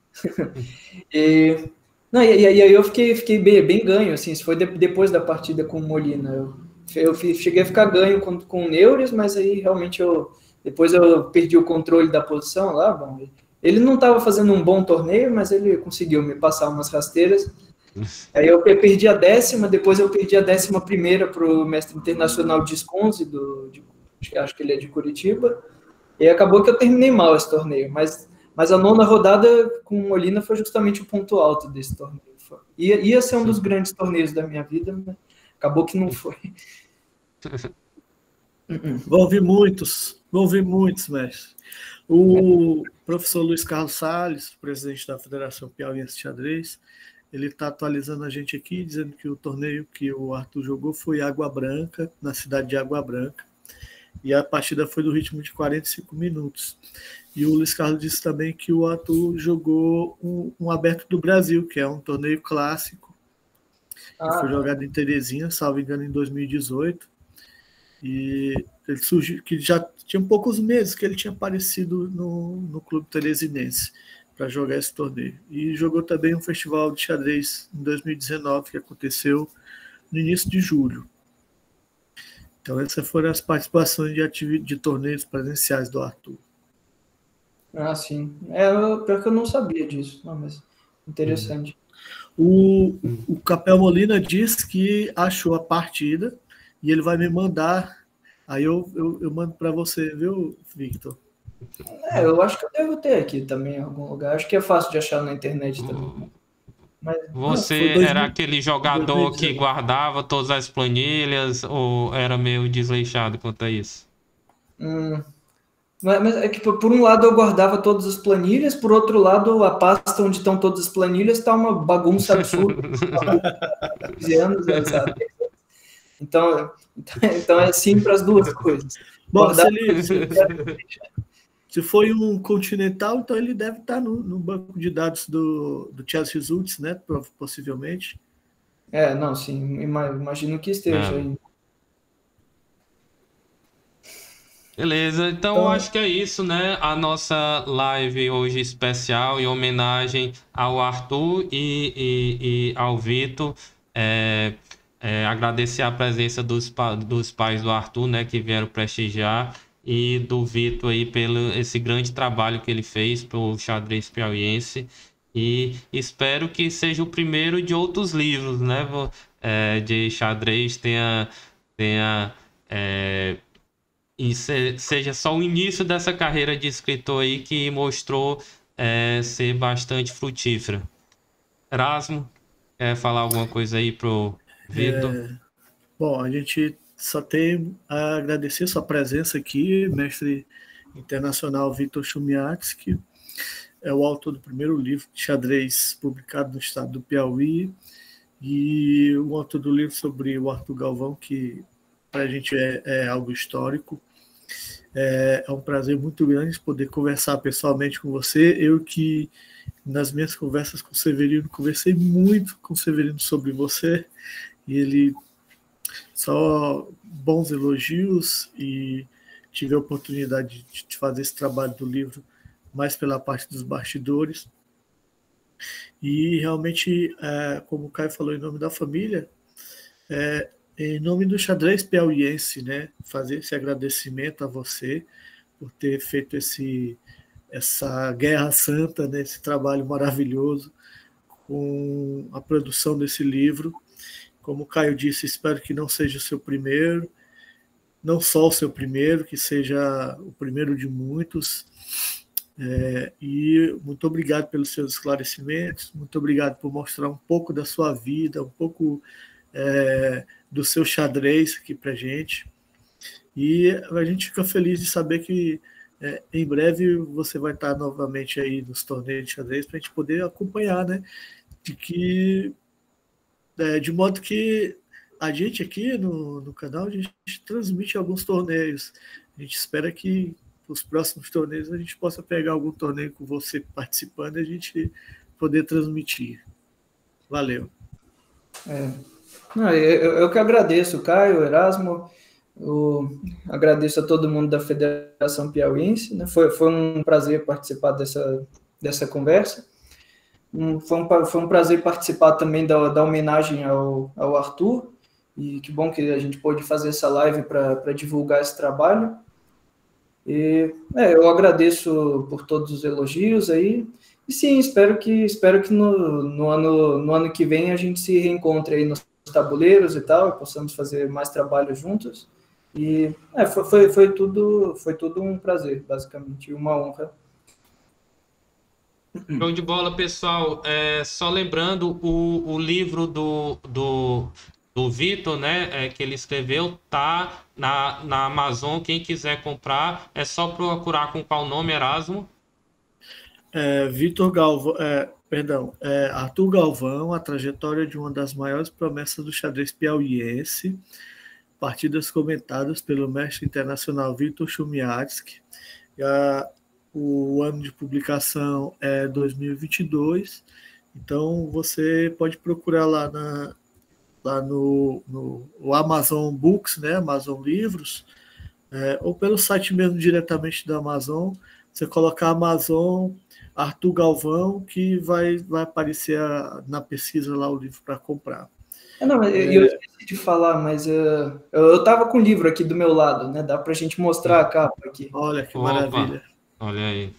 e, não, e, e aí eu fiquei, fiquei bem, bem ganho, assim, isso foi de, depois da partida com o Molina. Eu, eu cheguei a ficar ganho com, com o Neuris, mas aí realmente eu, depois eu perdi o controle da posição lá. Bom, ele não estava fazendo um bom torneio, mas ele conseguiu me passar umas rasteiras. Aí eu perdi a décima, depois eu perdi a décima primeira para o mestre internacional Disconzi, do, de, acho que ele é de Curitiba. E acabou que eu terminei mal esse torneio, mas, mas a nona rodada com o Molina foi justamente o ponto alto desse torneio. Ia, ia ser um dos grandes torneios da minha vida, mas acabou que não foi. Vão vir muitos, vão vir muitos, mestre. O professor Luiz Carlos Salles, presidente da Federação Piauiense de Xadrez, ele está atualizando a gente aqui, dizendo que o torneio que o Arthur jogou foi Água Branca, na cidade de Água Branca, e a partida foi do ritmo de quarenta e cinco minutos. E o Luiz Carlos disse também que o Arthur jogou um, um Aberto do Brasil, que é um torneio clássico, que ah. foi jogado em Teresina, salvo engano, em dois mil e dezoito. E ele surgiu, que já tinha poucos meses que ele tinha aparecido no, no clube teresinense para jogar esse torneio. E jogou também um festival de xadrez em dois mil e dezenove, que aconteceu no início de julho. Então essas foram as participações de, ativi- de torneios presenciais do Arthur. Ah, sim. É, pior que eu não sabia disso, não, mas interessante. O, o Capel Molina disse que achou a partida e ele vai me mandar. Aí eu, eu, eu mando para você, viu, Victor? É, eu acho que eu devo ter aqui também em algum lugar. Acho que é fácil de achar na internet também. Mas, você não, era aquele jogador dois mil e dezenove. Que guardava todas as planilhas ou era meio desleixado quanto a isso? Hum, mas, mas é que por um lado eu guardava todas as planilhas, por outro lado a pasta onde estão todas as planilhas está uma bagunça absurda. quinze anos, sabe? Então, então é sim para as duas coisas. Bom, se, ele, se, se foi um continental, então ele deve estar no, no banco de dados do, do Chess Results, né? Possivelmente. É, não, sim, imagino que esteja aí. Beleza, então, então acho que é isso, né? A nossa live hoje especial em homenagem ao Arthur e, e, e ao Vitor. É, é, agradecer a presença dos, dos pais do Arthur, né? Que vieram prestigiar, e do Vitor aí pelo esse grande trabalho que ele fez pro xadrez piauiense. E espero que seja o primeiro de outros livros, né? É, de xadrez, tenha... tenha é, e se, seja só o início dessa carreira de escritor aí que mostrou é, ser bastante frutífera. Erasmo, quer falar alguma coisa aí pro Vitor? É, bom, a gente só tem a agradecer sua presença aqui, mestre internacional Vitor Chumiates, que é o autor do primeiro livro de xadrez publicado no estado do Piauí, e o autor do livro sobre o Arthur Galvão, que para a gente é, é algo histórico. É, é um prazer muito grande poder conversar pessoalmente com você. Eu que, nas minhas conversas com o Severino, conversei muito com o Severino sobre você, e ele só bons elogios, e tive a oportunidade de fazer esse trabalho do livro mais pela parte dos bastidores. E realmente, é, como o Caio falou, em nome da família, é, em nome do xadrez piauiense, né, fazer esse agradecimento a você por ter feito esse, essa guerra santa, né, esse trabalho maravilhoso com a produção desse livro. Como o Caio disse, espero que não seja o seu primeiro, não só o seu primeiro, que seja o primeiro de muitos. É, e muito obrigado pelos seus esclarecimentos, muito obrigado por mostrar um pouco da sua vida, um pouco é, do seu xadrez aqui para a gente. E a gente fica feliz de saber que é, em breve você vai estar novamente aí nos torneios de xadrez para a gente poder acompanhar, né? De, que, é, de modo que a gente aqui no, no canal, a gente transmite alguns torneios. A gente espera que os próximos torneios a gente possa pegar algum torneio com você participando e a gente poder transmitir. Valeu. É. Não, eu, eu que agradeço, Caio, Erasmo, eu agradeço a todo mundo da Federação Piauiense, né? Foi, foi um prazer participar dessa, dessa conversa. Um, foi, um, foi um prazer participar também da, da homenagem ao, ao Arthur, e que bom que a gente pôde fazer essa live para divulgar esse trabalho. E, é, eu agradeço por todos os elogios aí, e sim, espero que, espero que no, no, ano, no ano que vem a gente se reencontre aí nos tabuleiros e tal, e possamos fazer mais trabalho juntos. E é, foi, foi, foi, tudo, foi tudo um prazer, basicamente, uma honra. Show de bola, pessoal. É, só lembrando, o, o livro do, do, do Vitor, né, é, que ele escreveu, tá na, na Amazon. Quem quiser comprar, é só procurar com qual nome, Erasmo? É, Vitor Galvão, é, perdão, é, Arthur Galvão, a trajetória de uma das maiores promessas do xadrez piauiense, partidas comentadas pelo mestre internacional Vitor Chumyatsky. A, o ano de publicação é dois mil e vinte e dois, então você pode procurar lá, na, lá no, no o Amazon Books, né, Amazon Livros, é, ou pelo site mesmo diretamente da Amazon. Você colocar Amazon Arthur Galvão, que vai, vai aparecer a, na pesquisa lá o livro para comprar. É, não, eu, é... eu esqueci de falar, mas uh, eu estava com o livro aqui do meu lado, né? Dá para a gente mostrar a capa aqui. Olha que Opa, maravilha. Olha aí.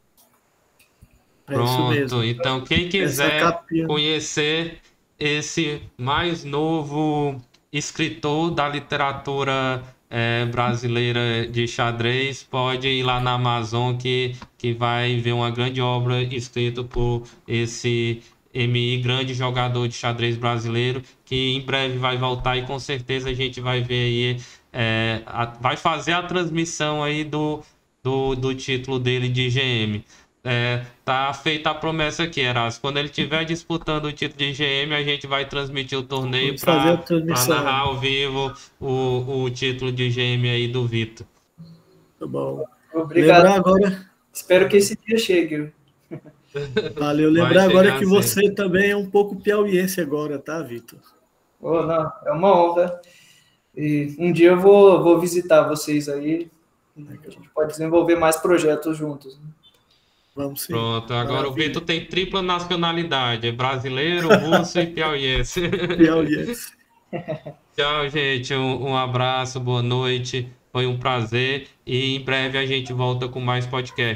É Pronto, então quem quiser conhecer esse mais novo escritor da literatura é, brasileira de xadrez, pode ir lá na Amazon que, que vai ver uma grande obra escrita por esse M I, grande jogador de xadrez brasileiro, que em breve vai voltar e com certeza a gente vai ver aí, é, a, vai fazer a transmissão aí do, do, do título dele de G M. É, tá feita a promessa aqui, Erasmo. Quando ele estiver disputando o título de G M, a gente vai transmitir o torneio para narrar ao vivo o, o título de G M aí do Vitor. Tá bom. Obrigado. Lembrar agora... Espero que esse dia chegue. Valeu. Lembrar agora que você também é um pouco piauiense agora, tá, Vitor? Oh, não, é uma honra. E um dia eu vou, vou visitar vocês aí. A gente pode desenvolver mais projetos juntos. Vamos sim. Pronto, agora Maravilha. O Vitor tem tripla nacionalidade, é brasileiro, russo e piauiense. Piauiense. Tchau, gente, um, um abraço, boa noite, foi um prazer e em breve a gente volta com mais podcast.